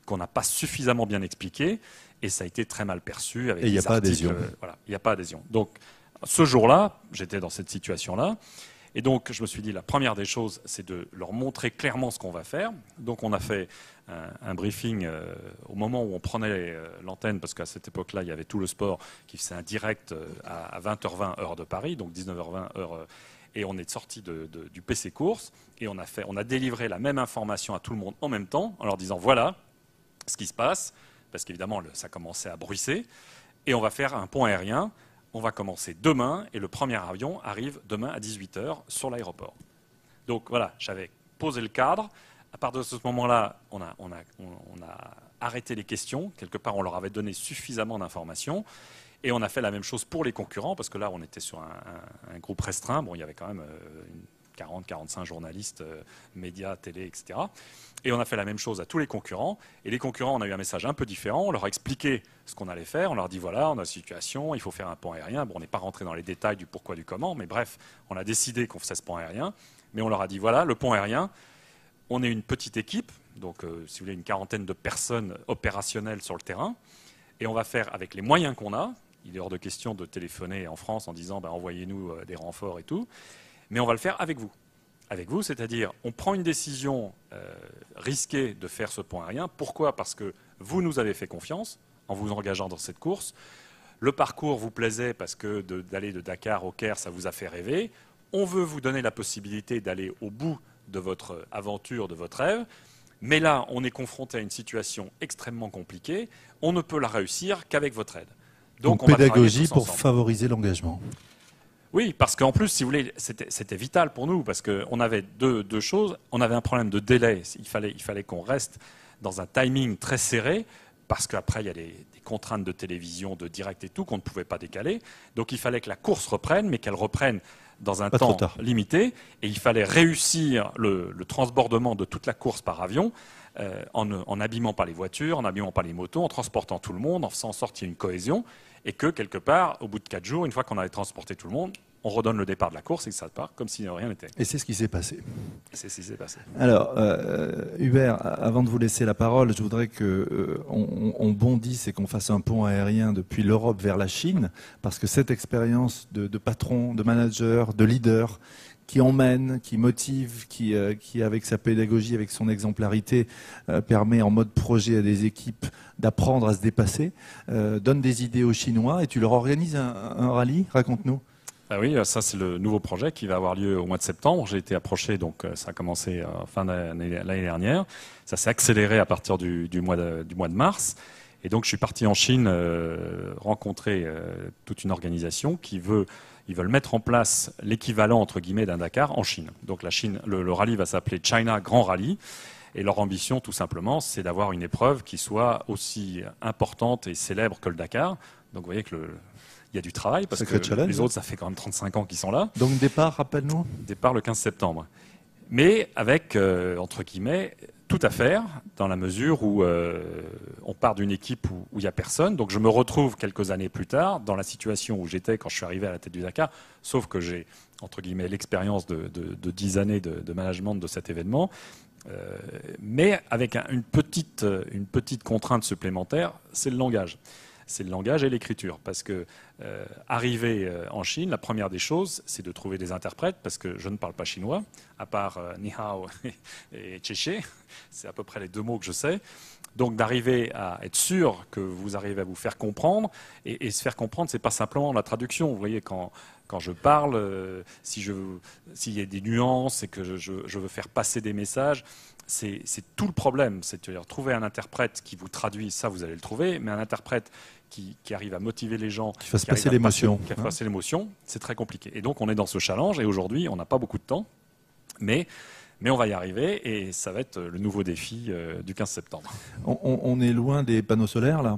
qu'on n'a pas suffisamment bien expliqué et ça a été très mal perçu. Avec et il n'y a pas adhésion. Euh, voilà, il n'y a pas adhésion. Donc, ce jour-là, j'étais dans cette situation-là. Et donc, je me suis dit, la première des choses, c'est de leur montrer clairement ce qu'on va faire. Donc, on a fait un, un briefing euh, au moment où on prenait euh, l'antenne, parce qu'à cette époque-là, il y avait tout le sport qui faisait un direct euh, à, à vingt heures vingt heure de Paris, donc dix-neuf heures vingt heure. Euh, et on est sorti de, de, du P C Course et on a, fait, on a délivré la même information à tout le monde en même temps, en leur disant, voilà ce qui se passe, parce qu'évidemment, ça commençait à bruisser. Et on va faire un pont aérien. On va commencer demain et le premier avion arrive demain à dix-huit heures sur l'aéroport. Donc voilà, j'avais posé le cadre. À partir de ce moment-là, on a, on, a, on a arrêté les questions. Quelque part, on leur avait donné suffisamment d'informations. Et on a fait la même chose pour les concurrents, parce que là, on était sur un, un, un groupe restreint. Bon, il y avait quand même une quarante à quarante-cinq journalistes, euh, médias, télé, et cetera. Et on a fait la même chose à tous les concurrents. Et les concurrents, on a eu un message un peu différent. On leur a expliqué ce qu'on allait faire. On leur a dit, voilà, on a une situation, il faut faire un pont aérien. Bon, on n'est pas rentré dans les détails du pourquoi, du comment, mais bref, on a décidé qu'on faisait ce pont aérien. Mais on leur a dit, voilà, le pont aérien, on est une petite équipe, donc euh, si vous voulez, une quarantaine de personnes opérationnelles sur le terrain. Et on va faire avec les moyens qu'on a. Il est hors de question de téléphoner en France en disant, ben, envoyez-nous euh, des renforts et tout. Mais on va le faire avec vous. Avec vous, c'est-à-dire, on prend une décision euh, risquée de faire ce pont aérien. Pourquoi ? Parce que vous nous avez fait confiance en vous engageant dans cette course. Le parcours vous plaisait parce que de, d'aller de Dakar au Caire, ça vous a fait rêver. On veut vous donner la possibilité d'aller au bout de votre aventure, de votre rêve. Mais là, on est confronté à une situation extrêmement compliquée. On ne peut la réussir qu'avec votre aide. Donc, Donc on pédagogie va pour ensemble. Favoriser l'engagement. Oui, parce qu'en plus, si vous voulez, c'était, c'était vital pour nous, parce qu'on avait deux, deux choses. On avait un problème de délai. Il fallait, il fallait qu'on reste dans un timing très serré, parce qu'après, il y a des, des contraintes de télévision, de direct et tout, qu'on ne pouvait pas décaler. Donc il fallait que la course reprenne, mais qu'elle reprenne dans un pas temps limité. Et il fallait réussir le, le transbordement de toute la course par avion, euh, en, en n'abîmant pas les voitures, en n'abîmant pas les motos, en transportant tout le monde, en faisant en sorte qu'il y ait une cohésion. Et que, quelque part, au bout de quatre jours, une fois qu'on avait transporté tout le monde, on redonne le départ de la course et que ça part comme si rien n'était. Et c'est ce qui s'est passé. Et c'est ce qui s'est passé. Alors, euh, Hubert, avant de vous laisser la parole, je voudrais qu'on euh, on bondisse et qu'on fasse un pont aérien depuis l'Europe vers la Chine, parce que cette expérience de, de patron, de manager, de leader, qui emmène, qui motive, qui, euh, qui avec sa pédagogie, avec son exemplarité, euh, permet en mode projet à des équipes d'apprendre à se dépasser, euh, donne des idées aux Chinois et tu leur organises un, un rallye. Raconte-nous. Ah oui, ça c'est le nouveau projet qui va avoir lieu au mois de septembre. J'ai été approché, donc ça a commencé fin d'année l'année dernière. Ça s'est accéléré à partir du, du, mois de, du mois de mars. Et donc je suis parti en Chine euh, rencontrer euh, toute une organisation qui veut, ils veulent mettre en place l'équivalent entre guillemets d'un Dakar en Chine. Donc la Chine, le, le rallye va s'appeler China Grand Rally. Et leur ambition, tout simplement, c'est d'avoir une épreuve qui soit aussi importante et célèbre que le Dakar. Donc vous voyez que le il y a du travail, parce Sacré que challenge. Les autres, ça fait quand même trente-cinq ans qu'ils sont là. Donc départ, rappelle-nous. Départ le quinze septembre. Mais avec, euh, entre guillemets, tout à faire, dans la mesure où euh, on part d'une équipe où il n'y a personne. Donc je me retrouve quelques années plus tard dans la situation où j'étais quand je suis arrivé à la tête du Dakar, sauf que j'ai, entre guillemets, l'expérience de, de, de dix années de, de management de cet événement. Euh, mais avec un, une, petite, une petite contrainte supplémentaire, c'est le langage. C'est le langage et l'écriture. Parce que euh, arriver euh, en Chine, la première des choses, c'est de trouver des interprètes, parce que je ne parle pas chinois, à part euh, ni hao et tchéché. C'est à peu près les deux mots que je sais. Donc d'arriver à être sûr que vous arrivez à vous faire comprendre, et, et se faire comprendre, c'est pas simplement la traduction. Vous voyez, quand, quand je parle, euh, si je, s'il y a des nuances et que je, je, je veux faire passer des messages, c'est, c'est tout le problème. C'est-à-dire trouver un interprète qui vous traduit, ça vous allez le trouver, mais un interprète qui, qui arrive à motiver les gens, qui fasse passer l'émotion, qui fasse passer l'émotion, c'est très compliqué. Et donc on est dans ce challenge, et aujourd'hui on n'a pas beaucoup de temps, mais Mais on va y arriver, et ça va être le nouveau défi euh, du quinze septembre. On, on est loin des panneaux solaires, là ?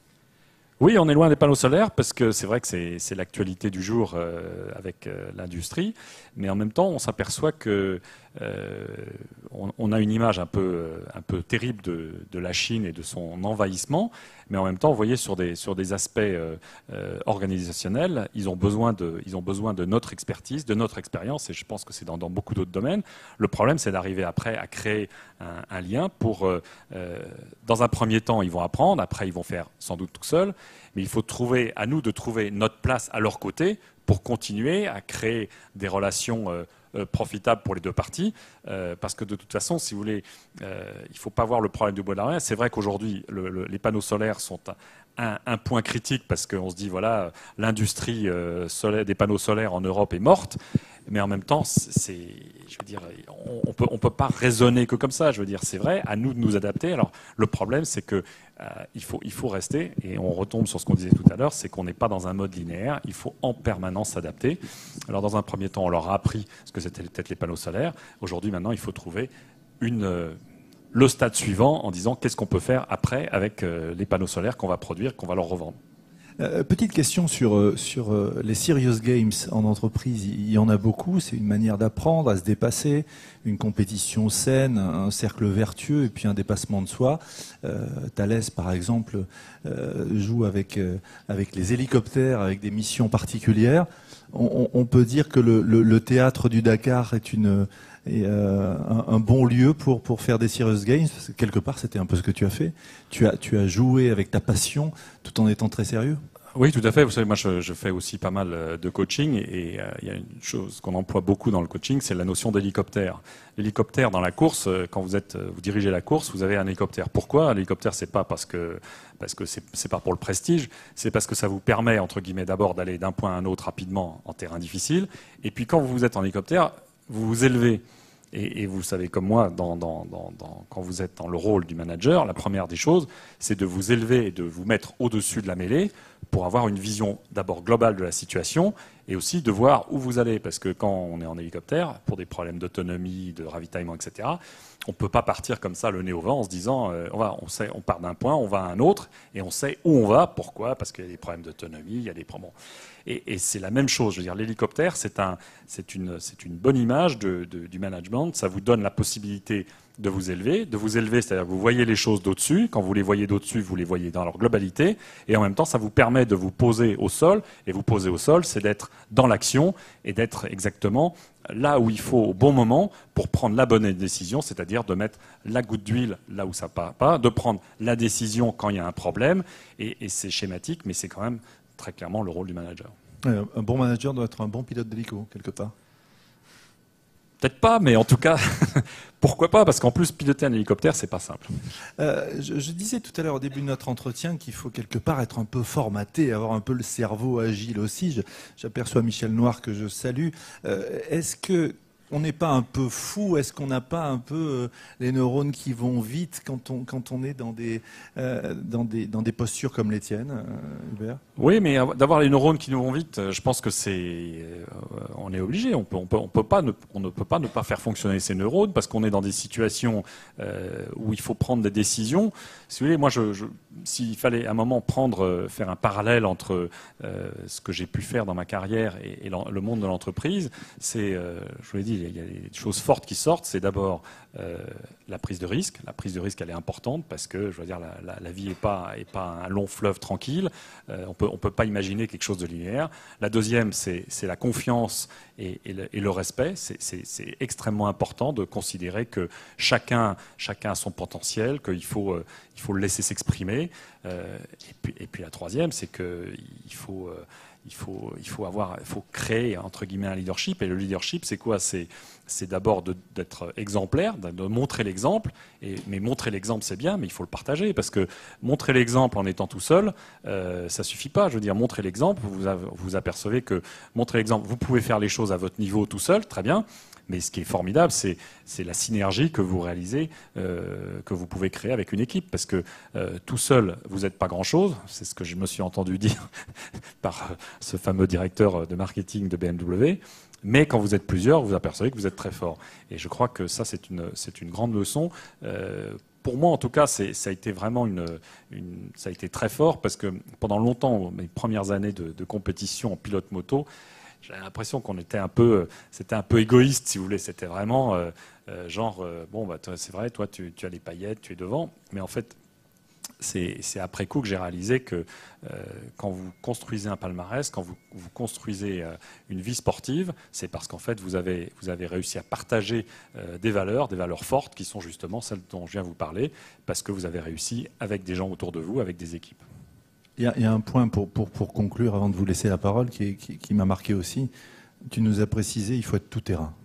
Oui, on est loin des panneaux solaires, parce que c'est vrai que c'est, c'est l'actualité du jour euh, avec euh, l'industrie. Mais en même temps, on s'aperçoit que euh, on, on a une image un peu, un peu terrible de, de la Chine et de son envahissement, mais en même temps, vous voyez, sur des, sur des aspects euh, euh, organisationnels, ils ont, besoin de, ils ont besoin de notre expertise, de notre expérience, et je pense que c'est dans, dans beaucoup d'autres domaines. Le problème, c'est d'arriver après à créer un, un lien pour, euh, euh, dans un premier temps, ils vont apprendre, après ils vont faire sans doute tout seuls, mais il faut trouver, à nous de trouver notre place à leur côté pour continuer à créer des relations euh, euh, profitables pour les deux parties, euh, parce que de toute façon, si vous voulez, euh, il ne faut pas voir le problème du bois de la C'est vrai qu'aujourd'hui, le, le, les panneaux solaires sont un, un point critique, parce qu'on se dit, voilà, l'industrie euh, solaire, des panneaux solaires en Europe est morte, mais en même temps, c'est, je veux dire, on peut, on peut pas raisonner que comme ça. Je veux dire, c'est vrai, à nous de nous adapter. Alors, le problème, c'est que euh, il faut, il faut rester, et on retombe sur ce qu'on disait tout à l'heure, c'est qu'on n'est pas dans un mode linéaire. Il faut en permanence s'adapter. Alors, dans un premier temps, on leur a appris ce que c'était peut-être les panneaux solaires. Aujourd'hui, maintenant, il faut trouver une euh, le stade suivant en disant qu'est-ce qu'on peut faire après avec euh, les panneaux solaires qu'on va produire, qu'on va leur revendre. Euh, petite question sur, euh, sur euh, les serious games en entreprise. Il y en a beaucoup. C'est une manière d'apprendre à se dépasser, une compétition saine, un cercle vertueux et puis un dépassement de soi. Euh, Thales, par exemple, euh, joue avec, euh, avec les hélicoptères, avec des missions particulières. On, on peut dire que le, le, le théâtre du Dakar est une... Et euh, un, un bon lieu pour pour faire des serious games, parce que quelque part c'était un peu ce que tu as fait. Tu as tu as joué avec ta passion tout en étant très sérieux. Oui, tout à fait. Vous savez, moi, je, je fais aussi pas mal de coaching, et euh, il y a une chose qu'on emploie beaucoup dans le coaching, c'est la notion d'hélicoptère. L'hélicoptère dans la course, quand vous êtes, vous dirigez la course, vous avez un hélicoptère. Pourquoi? Un hélicoptère, c'est pas parce que parce que c'est, c'est pas pour le prestige, c'est parce que ça vous permet entre guillemets d'abord d'aller d'un point à un autre rapidement en terrain difficile, et puis quand vous êtes en hélicoptère, vous vous élevez. Et, et vous le savez comme moi, dans, dans, dans, dans, quand vous êtes dans le rôle du manager, la première des choses, c'est de vous élever et de vous mettre au-dessus de la mêlée pour avoir une vision d'abord globale de la situation et aussi de voir où vous allez. Parce que quand on est en hélicoptère, pour des problèmes d'autonomie, de ravitaillement, et cetera, on ne peut pas partir comme ça le nez au vent en se disant euh, on, va, on, sait, on part d'un point, on va à un autre et on sait où on va. Pourquoi? Parce qu'il y a des problèmes d'autonomie, il y a des problèmes... Et, et c'est la même chose. Je veux dire, l'hélicoptère, c'est un, c'est une, c'est une bonne image de, de, du management. Ça vous donne la possibilité de vous élever, de vous élever, c'est-à-dire que vous voyez les choses d'au-dessus. Quand vous les voyez d'au-dessus, vous les voyez dans leur globalité. Et en même temps, ça vous permet de vous poser au sol. Et vous poser au sol, c'est d'être dans l'action et d'être exactement là où il faut au bon moment pour prendre la bonne décision, c'est-à-dire de mettre la goutte d'huile là où ça ne part pas, de prendre la décision quand il y a un problème. Et, et c'est schématique, mais c'est quand même très clairement le rôle du manager. Un bon manager doit être un bon pilote d'hélico, quelque part. Peut-être pas, mais en tout cas, pourquoi pas? Parce qu'en plus, piloter un hélicoptère, c'est pas simple. Euh, je, je disais tout à l'heure au début de notre entretien qu'il faut quelque part être un peu formaté, avoir un peu le cerveau agile aussi. Je, j'aperçois Michel Noir que je salue. Euh, est-ce que on n'est pas un peu fou? Est-ce qu'on n'a pas un peu euh, les neurones qui vont vite quand on, quand on est dans des, euh, dans des, dans des postures comme les tiennes, euh, Hubert? Oui, mais d'avoir les neurones qui nous vont vite, je pense que c'est, euh, on est obligé. On peut, on peut, on peut pas, ne, on ne peut pas ne pas faire fonctionner ces neurones parce qu'on est dans des situations euh, où il faut prendre des décisions. Si vous voulez, moi, je, je, s'il fallait à un moment prendre, faire un parallèle entre euh, ce que j'ai pu faire dans ma carrière et, et le monde de l'entreprise, c'est, euh, je vous l'ai dit, il y a des choses fortes qui sortent. C'est d'abord euh, la prise de risque. La prise de risque, elle est importante parce que, je veux dire, la, la, la vie n'est pas, est pas un long fleuve tranquille. Euh, on peut, on peut pas imaginer quelque chose de linéaire. La deuxième, c'est, c'est la confiance et, et, le, et le respect. C'est, c'est, c'est extrêmement important de considérer que chacun, chacun a son potentiel, qu'il faut, euh, il faut le laisser s'exprimer. Euh, et, puis, et puis la troisième, c'est qu'il faut... Euh, Il faut, il faut avoir, il faut créer entre guillemets un leadership. Et le leadership, c'est quoi? C'est, c'est d'abord de, d'être exemplaire, de, de montrer l'exemple. Et, mais montrer l'exemple, c'est bien, mais il faut le partager parce que montrer l'exemple en étant tout seul, euh, ça suffit pas. Je veux dire, montrer l'exemple, vous vous apercevez que montrer l'exemple, vous pouvez faire les choses à votre niveau tout seul, très bien. Mais ce qui est formidable, c'est, c'est la synergie que vous réalisez, euh, que vous pouvez créer avec une équipe. Parce que euh, tout seul, vous n'êtes pas grand-chose. C'est ce que je me suis entendu dire par ce fameux directeur de marketing de B M W. Mais quand vous êtes plusieurs, vous apercevez que vous êtes très fort. Et je crois que ça, c'est une, c'est une grande leçon. Euh, pour moi, en tout cas, c'est, ça a été vraiment une, une, ça a été très fort parce que pendant longtemps, mes premières années de, de compétition en pilote moto, j'avais l'impression qu'on était un peu, c'était un peu égoïste, si vous voulez. C'était vraiment euh, euh, genre, euh, bon, bah, c'est vrai, toi, tu, tu as les paillettes, tu es devant. Mais en fait, c'est après coup que j'ai réalisé que euh, quand vous construisez un palmarès, quand vous, vous construisez euh, une vie sportive, c'est parce qu'en fait, vous avez, vous avez réussi à partager euh, des valeurs, des valeurs fortes, qui sont justement celles dont je viens vous parler, parce que vous avez réussi avec des gens autour de vous, avec des équipes. Il y a, il y a un point pour, pour, pour conclure, avant de vous laisser la parole, qui, qui, qui m'a marqué aussi. Tu nous as précisé, il faut être tout terrain.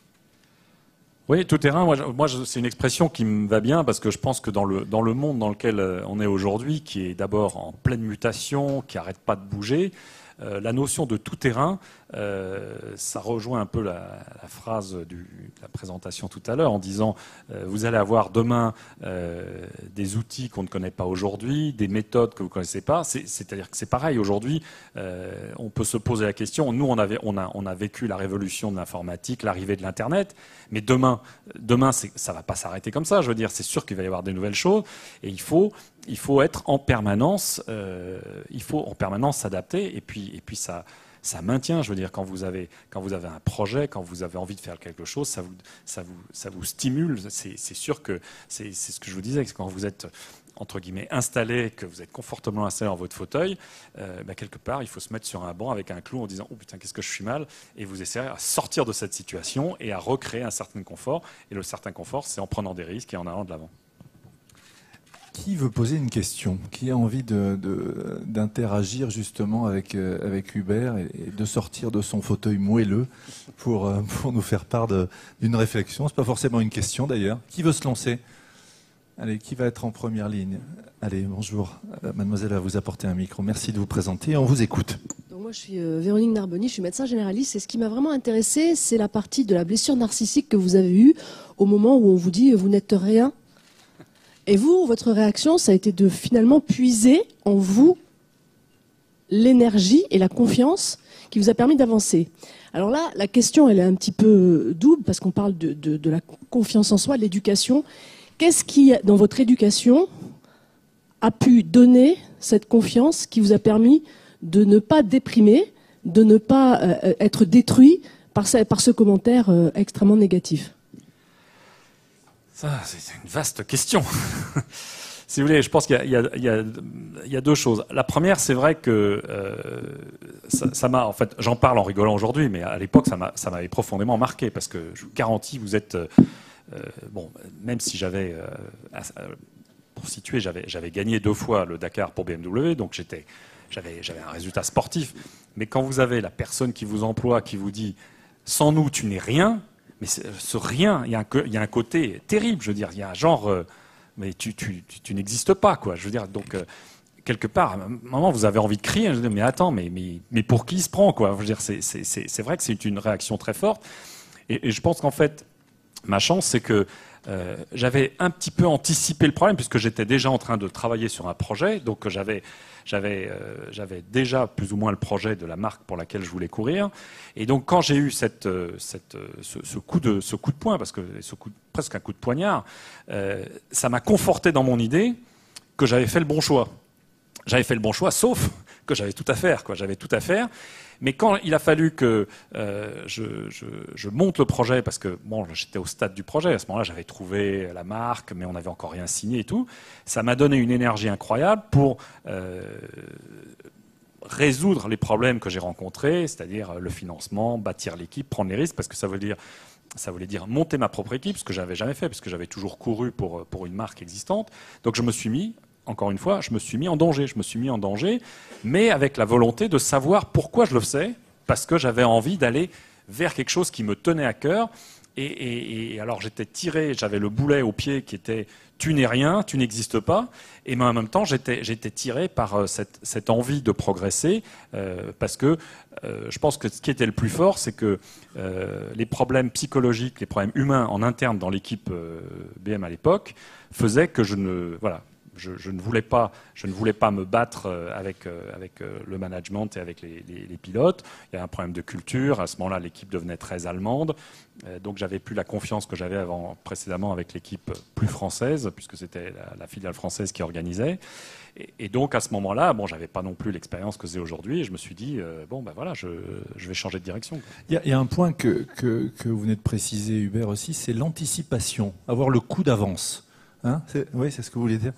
Oui, tout terrain, moi, moi c'est une expression qui me va bien, parce que je pense que dans le, dans le monde dans lequel on est aujourd'hui, qui est d'abord en pleine mutation, qui n'arrête pas de bouger, euh, la notion de tout terrain, euh, ça rejoint un peu la, la phrase du, de la présentation tout à l'heure, en disant euh, vous allez avoir demain euh, des outils qu'on ne connaît pas aujourd'hui, des méthodes que vous ne connaissez pas. C'est-à-dire que c'est pareil, aujourd'hui, euh, on peut se poser la question, nous on, avait, on, a, on a vécu la révolution de l'informatique, l'arrivée de l'Internet, mais demain, demain ça ne va pas s'arrêter comme ça, je veux dire, c'est sûr qu'il va y avoir des nouvelles choses, et il faut, il faut être en permanence, euh, il faut en permanence s'adapter, et puis, et puis ça... ça maintient, je veux dire, quand vous avez, quand vous avez un projet, quand vous avez envie de faire quelque chose, ça vous, ça vous, ça vous stimule. C'est sûr que c'est ce que je vous disais, que quand vous êtes, entre guillemets, installé, que vous êtes confortablement installé dans votre fauteuil, euh, bah, quelque part, il faut se mettre sur un banc avec un clou en disant « Oh putain, qu'est-ce que je suis mal ?» et vous essayez à sortir de cette situation et à recréer un certain confort. Et le certain confort, c'est en prenant des risques et en allant de l'avant. Qui veut poser une question? Qui a envie d'interagir justement avec, euh, avec Hubert et, et de sortir de son fauteuil moelleux pour, euh, pour nous faire part d'une réflexion? C'est pas forcément une question d'ailleurs. Qui veut se lancer? Allez, qui va être en première ligne? Allez, bonjour. Euh, mademoiselle va vous apporter un micro. Merci de vous présenter. On vous écoute. Donc moi, je suis euh, Véronique Narboni, je suis médecin généraliste. Et ce qui m'a vraiment intéressé, c'est la partie de la blessure narcissique que vous avez eue au moment où on vous dit « vous n'êtes rien ». Et vous, votre réaction, ça a été de finalement puiser en vous l'énergie et la confiance qui vous a permis d'avancer. Alors là, la question, elle est un petit peu double parce qu'on parle de, de, de la confiance en soi, de l'éducation. Qu'est-ce qui, dans votre éducation, a pu donner cette confiance qui vous a permis de ne pas déprimer, de ne pas euh, être détruit par ce, par ce commentaire euh, extrêmement négatif? Ça, c'est une vaste question. Si vous voulez, je pense qu'il y, y, y, y a deux choses. La première, c'est vrai que euh, ça m'a, en fait, j'en parle en rigolant aujourd'hui, mais à l'époque, ça m'avait profondément marqué, parce que je vous garantis, vous êtes, euh, bon, même si j'avais, euh, pour situer, j'avais gagné deux fois le Dakar pour B M W, donc j'étais, j'avais un résultat sportif. Mais quand vous avez la personne qui vous emploie, qui vous dit, sans nous, tu n'es rien. Mais ce rien, il y, a un, il y a un côté terrible, je veux dire, il y a un genre, euh, mais tu, tu, tu, tu n'existes pas, quoi. Je veux dire, donc, euh, quelque part, à un moment, vous avez envie de crier, je veux dire, mais attends, mais, mais, mais pour qui il se prend, quoi? Je veux dire, c'est vrai que c'est une réaction très forte. Et, et je pense qu'en fait, ma chance, c'est que euh, j'avais un petit peu anticipé le problème, puisque j'étais déjà en train de travailler sur un projet, donc j'avais... J'avais euh, j'avais déjà plus ou moins le projet de la marque pour laquelle je voulais courir. Et donc, quand j'ai eu cette, cette, ce, ce, coup de, ce coup de poing, parce que ce coup de, presque un coup de poignard, euh, ça m'a conforté dans mon idée que j'avais fait le bon choix. J'avais fait le bon choix, sauf que j'avais tout à faire, quoi. J'avais tout à faire. Mais quand il a fallu que euh, je, je, je monte le projet, parce que bon, j'étais au stade du projet, à ce moment-là, j'avais trouvé la marque, mais on n'avait encore rien signé et tout, ça m'a donné une énergie incroyable pour euh, résoudre les problèmes que j'ai rencontrés, c'est-à-dire le financement, bâtir l'équipe, prendre les risques, parce que ça veut dire, ça voulait dire monter ma propre équipe, ce que j'avais jamais fait, parce que j'avais toujours couru pour, pour une marque existante. Donc je me suis mis... Encore une fois, je me suis mis en danger. Je me suis mis en danger, mais avec la volonté de savoir pourquoi je le faisais, parce que j'avais envie d'aller vers quelque chose qui me tenait à cœur. Et, et, et alors j'étais tiré, j'avais le boulet au pied qui était « tu n'es rien, tu n'existes pas ». Et mais en même temps, j'étais tiré par cette, cette envie de progresser, euh, parce que euh, je pense que ce qui était le plus fort, c'est que euh, les problèmes psychologiques, les problèmes humains en interne dans l'équipe euh, B M à l'époque, faisaient que je ne... Voilà, je, je ne voulais pas, je ne voulais pas me battre avec, avec le management et avec les, les, les pilotes. Il y a un problème de culture. À ce moment-là, l'équipe devenait très allemande. Donc, j'avais plus la confiance que j'avais avant, précédemment avec l'équipe plus française, puisque c'était la, la filiale française qui organisait. Et, et donc, à ce moment-là, bon, j'avais pas non plus l'expérience que j'ai aujourd'hui. Et je me suis dit, euh, bon, ben voilà, je, je vais changer de direction. Il y a, il y a un point que, que, que vous venez de préciser, Hubert, aussi, c'est l'anticipation, avoir le coup d'avance. Hein, oui, c'est ce que vous voulez dire.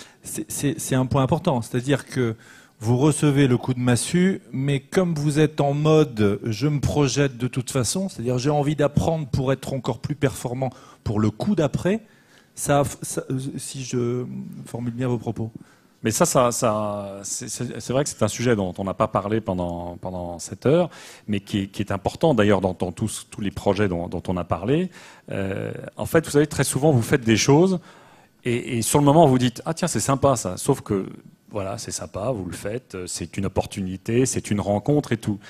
C'est un point important, c'est-à-dire que vous recevez le coup de massue, mais comme vous êtes en mode « je me projette de toute façon », c'est-à-dire j'ai envie d'apprendre pour être encore plus performant pour le coup d'après, ça, ça, si je formule bien vos propos. Mais ça, ça, ça c'est vrai que c'est un sujet dont on n'a pas parlé pendant, pendant cette heure, mais qui est, qui est important d'ailleurs dans, dans tous, tous les projets dont, dont on a parlé. Euh, en fait, vous savez, très souvent, vous faites des choses et, et sur le moment, vous dites « Ah tiens, c'est sympa ça », sauf que voilà, c'est sympa, vous le faites, c'est une opportunité, c'est une rencontre et tout.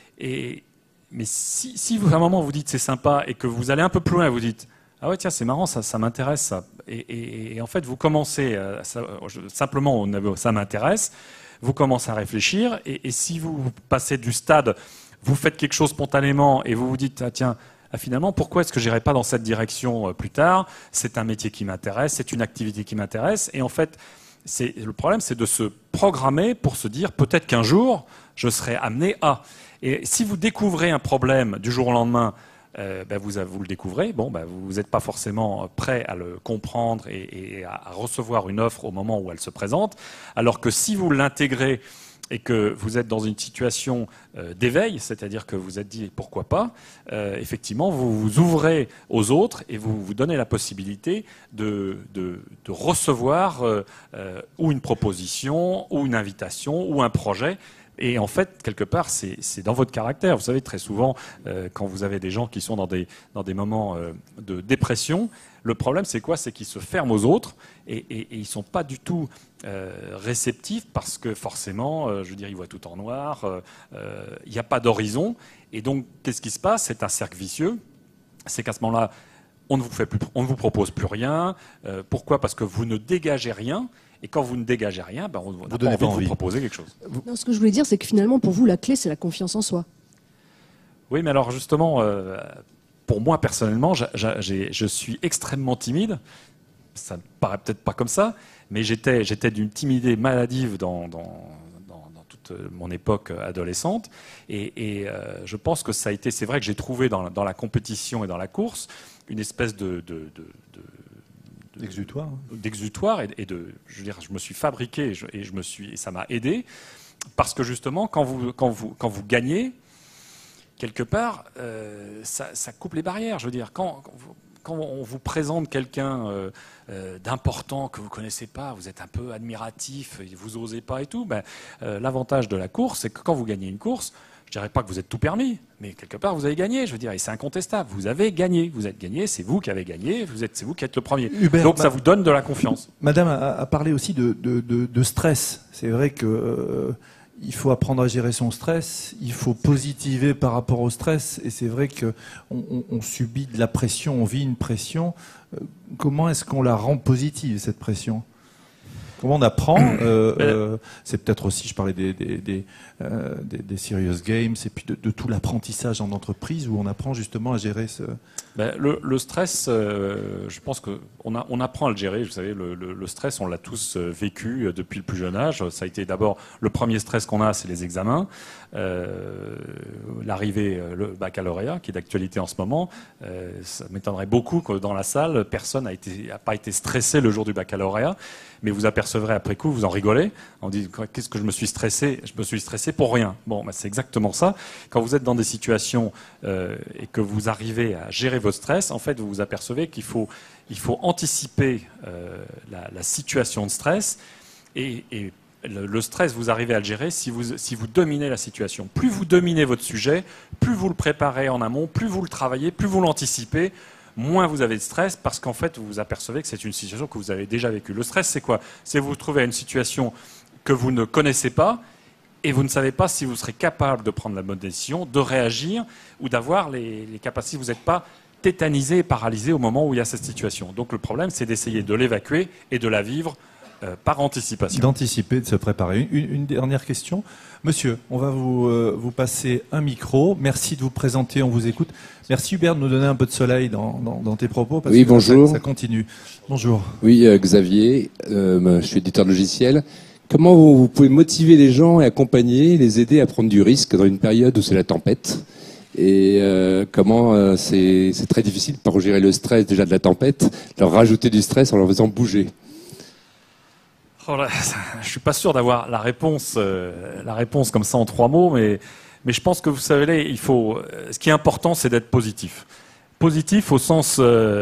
Et, mais si, si vous, à un moment vous dites c'est sympa et que vous allez un peu plus loin et vous dites ah ouais tiens c'est marrant ça, ça m'intéresse ça. Et, et, et en fait vous commencez à, ça, simplement ça m'intéresse, vous commencez à réfléchir et, et si vous passez du stade, vous faites quelque chose spontanément et vous vous dites ah tiens ah, finalement pourquoi est-ce que j'irai pas dans cette direction plus tard, c'est un métier qui m'intéresse, c'est une activité qui m'intéresse et en fait le problème, c'est de se programmer pour se dire peut-être qu'un jour, je serai amené à. Et si vous découvrez un problème du jour au lendemain, euh, ben vous, vous le découvrez, bon, ben vous n'êtes pas forcément prêt à le comprendre et, et à, à recevoir une offre au moment où elle se présente, alors que si vous l'intégrez et que vous êtes dans une situation euh, d'éveil, c'est-à-dire que vous êtes dit pourquoi pas, euh, effectivement vous vous ouvrez aux autres et vous vous donnez la possibilité de, de, de recevoir euh, euh, ou une proposition, ou une invitation, ou un projet. Et en fait, quelque part, c'est dans votre caractère. Vous savez, très souvent, euh, quand vous avez des gens qui sont dans des, dans des moments euh, de dépression, le problème, c'est quoi? C'est qu'ils se ferment aux autres et, et, et ils ne sont pas du tout euh, réceptifs parce que forcément, euh, je veux dire, ils voient tout en noir, il euh, n'y a pas d'horizon. Et donc, qu'est-ce qui se passe? C'est un cercle vicieux. C'est qu'à ce moment-là, on ne vous fait plus, on ne vous propose plus rien. Euh, pourquoi? Parce que vous ne dégagez rien. Et quand vous ne dégagez rien, ben on n'a pas envie de vous proposer quelque chose. Non, ce que je voulais dire, c'est que finalement, pour vous, la clé, c'est la confiance en soi. Oui, mais alors justement, euh, pour moi personnellement, j ai, j ai, je suis extrêmement timide. Ça ne paraît peut-être pas comme ça, mais j'étais j'étais d'une timidité maladive dans, dans, dans, dans toute mon époque adolescente. Et, et euh, je pense que ça a été, c'est vrai que j'ai trouvé dans, dans la compétition et dans la course une espèce de... de, de, de d'exutoire d'exutoire et, et de je veux dire je me suis fabriqué et, je, et je me suis et ça m'a aidé parce que justement quand vous quand vous quand vous gagnez quelque part euh, ça, ça coupe les barrières. Je veux dire quand quand, vous, quand on vous présente quelqu'un euh, euh, d'important que vous connaissez pas, vous êtes un peu admiratif, vous osez pas et tout, ben euh, l'avantage de la course c'est que quand vous gagnez une course, je dirais pas que vous êtes tout permis, mais quelque part vous avez gagné. Je veux dire, et c'est incontestable. Vous avez gagné. Vous êtes gagné. C'est vous qui avez gagné. Vous êtes, c'est vous qui êtes le premier. Hubert, donc ça vous donne de la confiance. Madame a, a parlé aussi de, de, de, de stress. C'est vrai que euh, il faut apprendre à gérer son stress. Il faut positiver par rapport au stress. Et c'est vrai que on, on, on subit de la pression. On vit une pression. Euh, comment est-ce qu'on la rend positive cette pression? Comment on apprend euh, euh, C'est peut-être aussi, je parlais des, des, des, euh, des, des serious games et puis de, de tout l'apprentissage en entreprise où on apprend justement à gérer ce... Ben, le, le stress, euh, je pense qu'on on apprend à le gérer. Vous savez, le, le, le stress, on l'a tous vécu depuis le plus jeune âge. Ça a été d'abord le premier stress qu'on a, c'est les examens. Euh, L'arrivée, le baccalauréat, qui est d'actualité en ce moment. Euh, ça m'étonnerait beaucoup que dans la salle, personne n'a été, a pas été stressé le jour du baccalauréat. Mais vous apercevrez après coup, vous en rigolez, on dit qu'est-ce que je me suis stressé? Je me suis stressé pour rien. Bon, ben c'est exactement ça. Quand vous êtes dans des situations euh, et que vous arrivez à gérer votre stress, en fait, vous vous apercevez qu'il faut, il faut anticiper euh, la, la situation de stress et, et le, le stress, vous arrivez à le gérer si vous, si vous dominez la situation. Plus vous dominez votre sujet, plus vous le préparez en amont, plus vous le travaillez, plus vous l'anticipez, moins vous avez de stress parce qu'en fait, vous vous apercevez que c'est une situation que vous avez déjà vécue. Le stress, c'est quoi? C'est vous vous trouvez à une situation que vous ne connaissez pas et vous ne savez pas si vous serez capable de prendre la bonne décision, de réagir ou d'avoir les, les capacités. Vous n'êtes pas tétanisé et paralysé au moment où il y a cette situation. Donc le problème, c'est d'essayer de l'évacuer et de la vivre euh, par anticipation. D'anticiper, de se préparer. Une, une dernière question. Monsieur, on va vous, euh, vous passer un micro. Merci de vous présenter, on vous écoute. Merci Hubert de nous donner un peu de soleil dans, dans, dans tes propos. Parce oui, que bonjour. Ça, ça continue. Bonjour. Oui, euh, Xavier, euh, je suis éditeur de logiciel. Comment vous, vous pouvez motiver les gens et accompagner, les aider à prendre du risque dans une période où c'est la tempête? Et euh, comment euh, c'est c'est très difficile pour gérer le stress déjà de la tempête, leur rajouter du stress en leur faisant bouger. Oh là, je suis pas sûr d'avoir la réponse, euh, la réponse comme ça en trois mots, mais mais je pense que vous savez, il faut. Ce qui est important, c'est d'être positif. Positif au sens,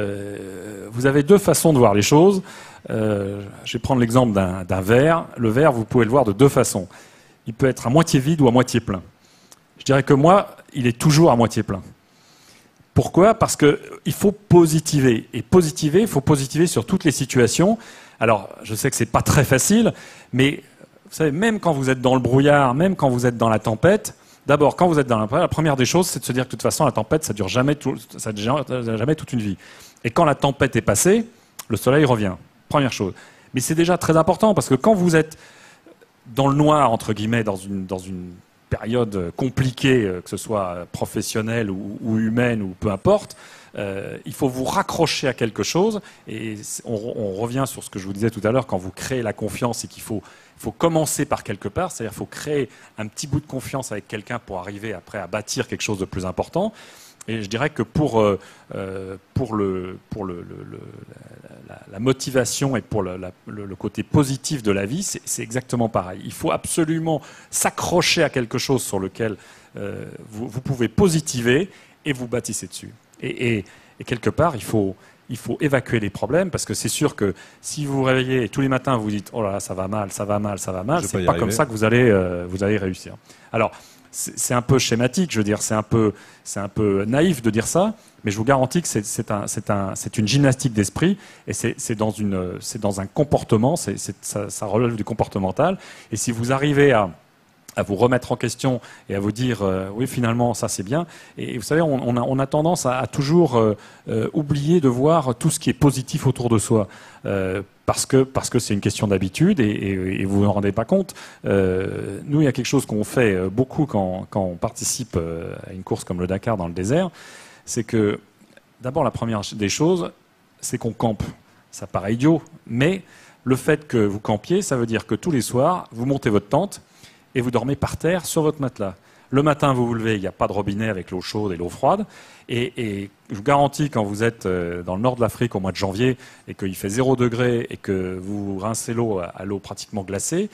euh, vous avez deux façons de voir les choses. Euh, je vais prendre l'exemple d'un d'un verre. Le verre, vous pouvez le voir de deux façons. Il peut être à moitié vide ou à moitié plein. Je dirais que moi, il est toujours à moitié plein. Pourquoi ? Parce que il faut positiver. Et positiver, il faut positiver sur toutes les situations. Alors, je sais que c'est pas très facile, mais vous savez, même quand vous êtes dans le brouillard, même quand vous êtes dans la tempête, d'abord, quand vous êtes dans la tempête, la première des choses, c'est de se dire que de toute façon, la tempête, ça dure jamais, tout, ça dure jamais toute une vie. Et quand la tempête est passée, le soleil revient. Première chose. Mais c'est déjà très important parce que quand vous êtes dans le noir, entre guillemets, dans une, dans une période compliquée, que ce soit professionnelle ou, ou humaine ou peu importe, euh, il faut vous raccrocher à quelque chose. Et on, on revient sur ce que je vous disais tout à l'heure, quand vous créez la confiance et qu'il faut, il faut commencer par quelque part, c'est-à-dire qu'il faut créer un petit bout de confiance avec quelqu'un pour arriver après à bâtir quelque chose de plus important. Et je dirais que pour, euh, pour, le, pour le, le, le, la, la motivation et pour le, la, le, le côté positif de la vie, c'est exactement pareil. Il faut absolument s'accrocher à quelque chose sur lequel euh, vous, vous pouvez positiver et vous bâtissez dessus. Et, et, et quelque part, il faut, il faut évacuer les problèmes parce que c'est sûr que si vous vous réveillez et tous les matins vous dites « Oh là là, ça va mal, ça va mal, ça va mal », c'est pas, pas comme ça que vous allez, euh, vous allez réussir. Alors, c'est un peu schématique, je veux dire, c'est un peu, c'est un peu naïf de dire ça, mais je vous garantis que c'est un, c'est un, c'est une gymnastique d'esprit et c'est dans une, c'est dans un comportement, c'est, ça, ça relève du comportemental. Et si vous arrivez à, à vous remettre en question et à vous dire euh, oui, finalement ça c'est bien. Et vous savez, on, on, a, on a tendance à, à toujours euh, euh, oublier de voir tout ce qui est positif autour de soi. Euh, Parce que parce que c'est une question d'habitude et, et, et vous ne vous en rendez pas compte. Euh, nous, il y a quelque chose qu'on fait beaucoup quand, quand on participe à une course comme le Dakar dans le désert, c'est que d'abord la première des choses, c'est qu'on campe. Ça paraît idiot, mais le fait que vous campiez, ça veut dire que tous les soirs, vous montez votre tente et vous dormez par terre sur votre matelas. Le matin, vous vous levez, il n'y a pas de robinet avec l'eau chaude et l'eau froide. Et, et je vous garantis, quand vous êtes dans le nord de l'Afrique au mois de janvier et qu'il fait zéro degré et que vous rincez l'eau à, à l'eau pratiquement glacée,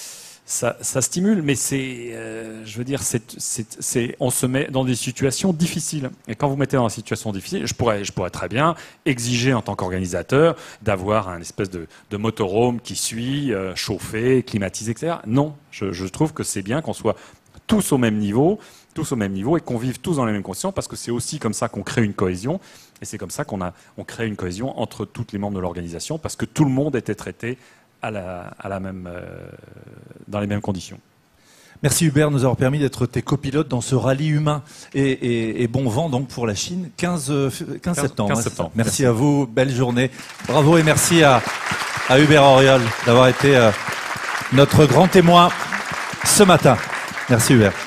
ça, ça stimule. Mais c'est, euh, je veux dire, c'est, c'est, c'est, on se met dans des situations difficiles. Et quand vous mettez dans une situation difficile, je pourrais, je pourrais très bien exiger en tant qu'organisateur d'avoir un espèce de, de motorhome qui suit, euh, chauffé, climatisé, et cetera. Non, je, je trouve que c'est bien qu'on soit tous au même niveau, tous au même niveau et qu'on vive tous dans les mêmes conditions parce que c'est aussi comme ça qu'on crée une cohésion et c'est comme ça qu'on a on crée une cohésion entre tous les membres de l'organisation parce que tout le monde était traité à la, à la même, euh, dans les mêmes conditions. Merci Hubert de nous avoir permis d'être tes copilotes dans ce rallye humain et, et, et bon vent donc pour la Chine quinze septembre. quinze septembre. Merci, merci à vous, belle journée. Bravo et merci à, à Hubert Auriol d'avoir été euh, notre grand témoin ce matin. Merci Hubert.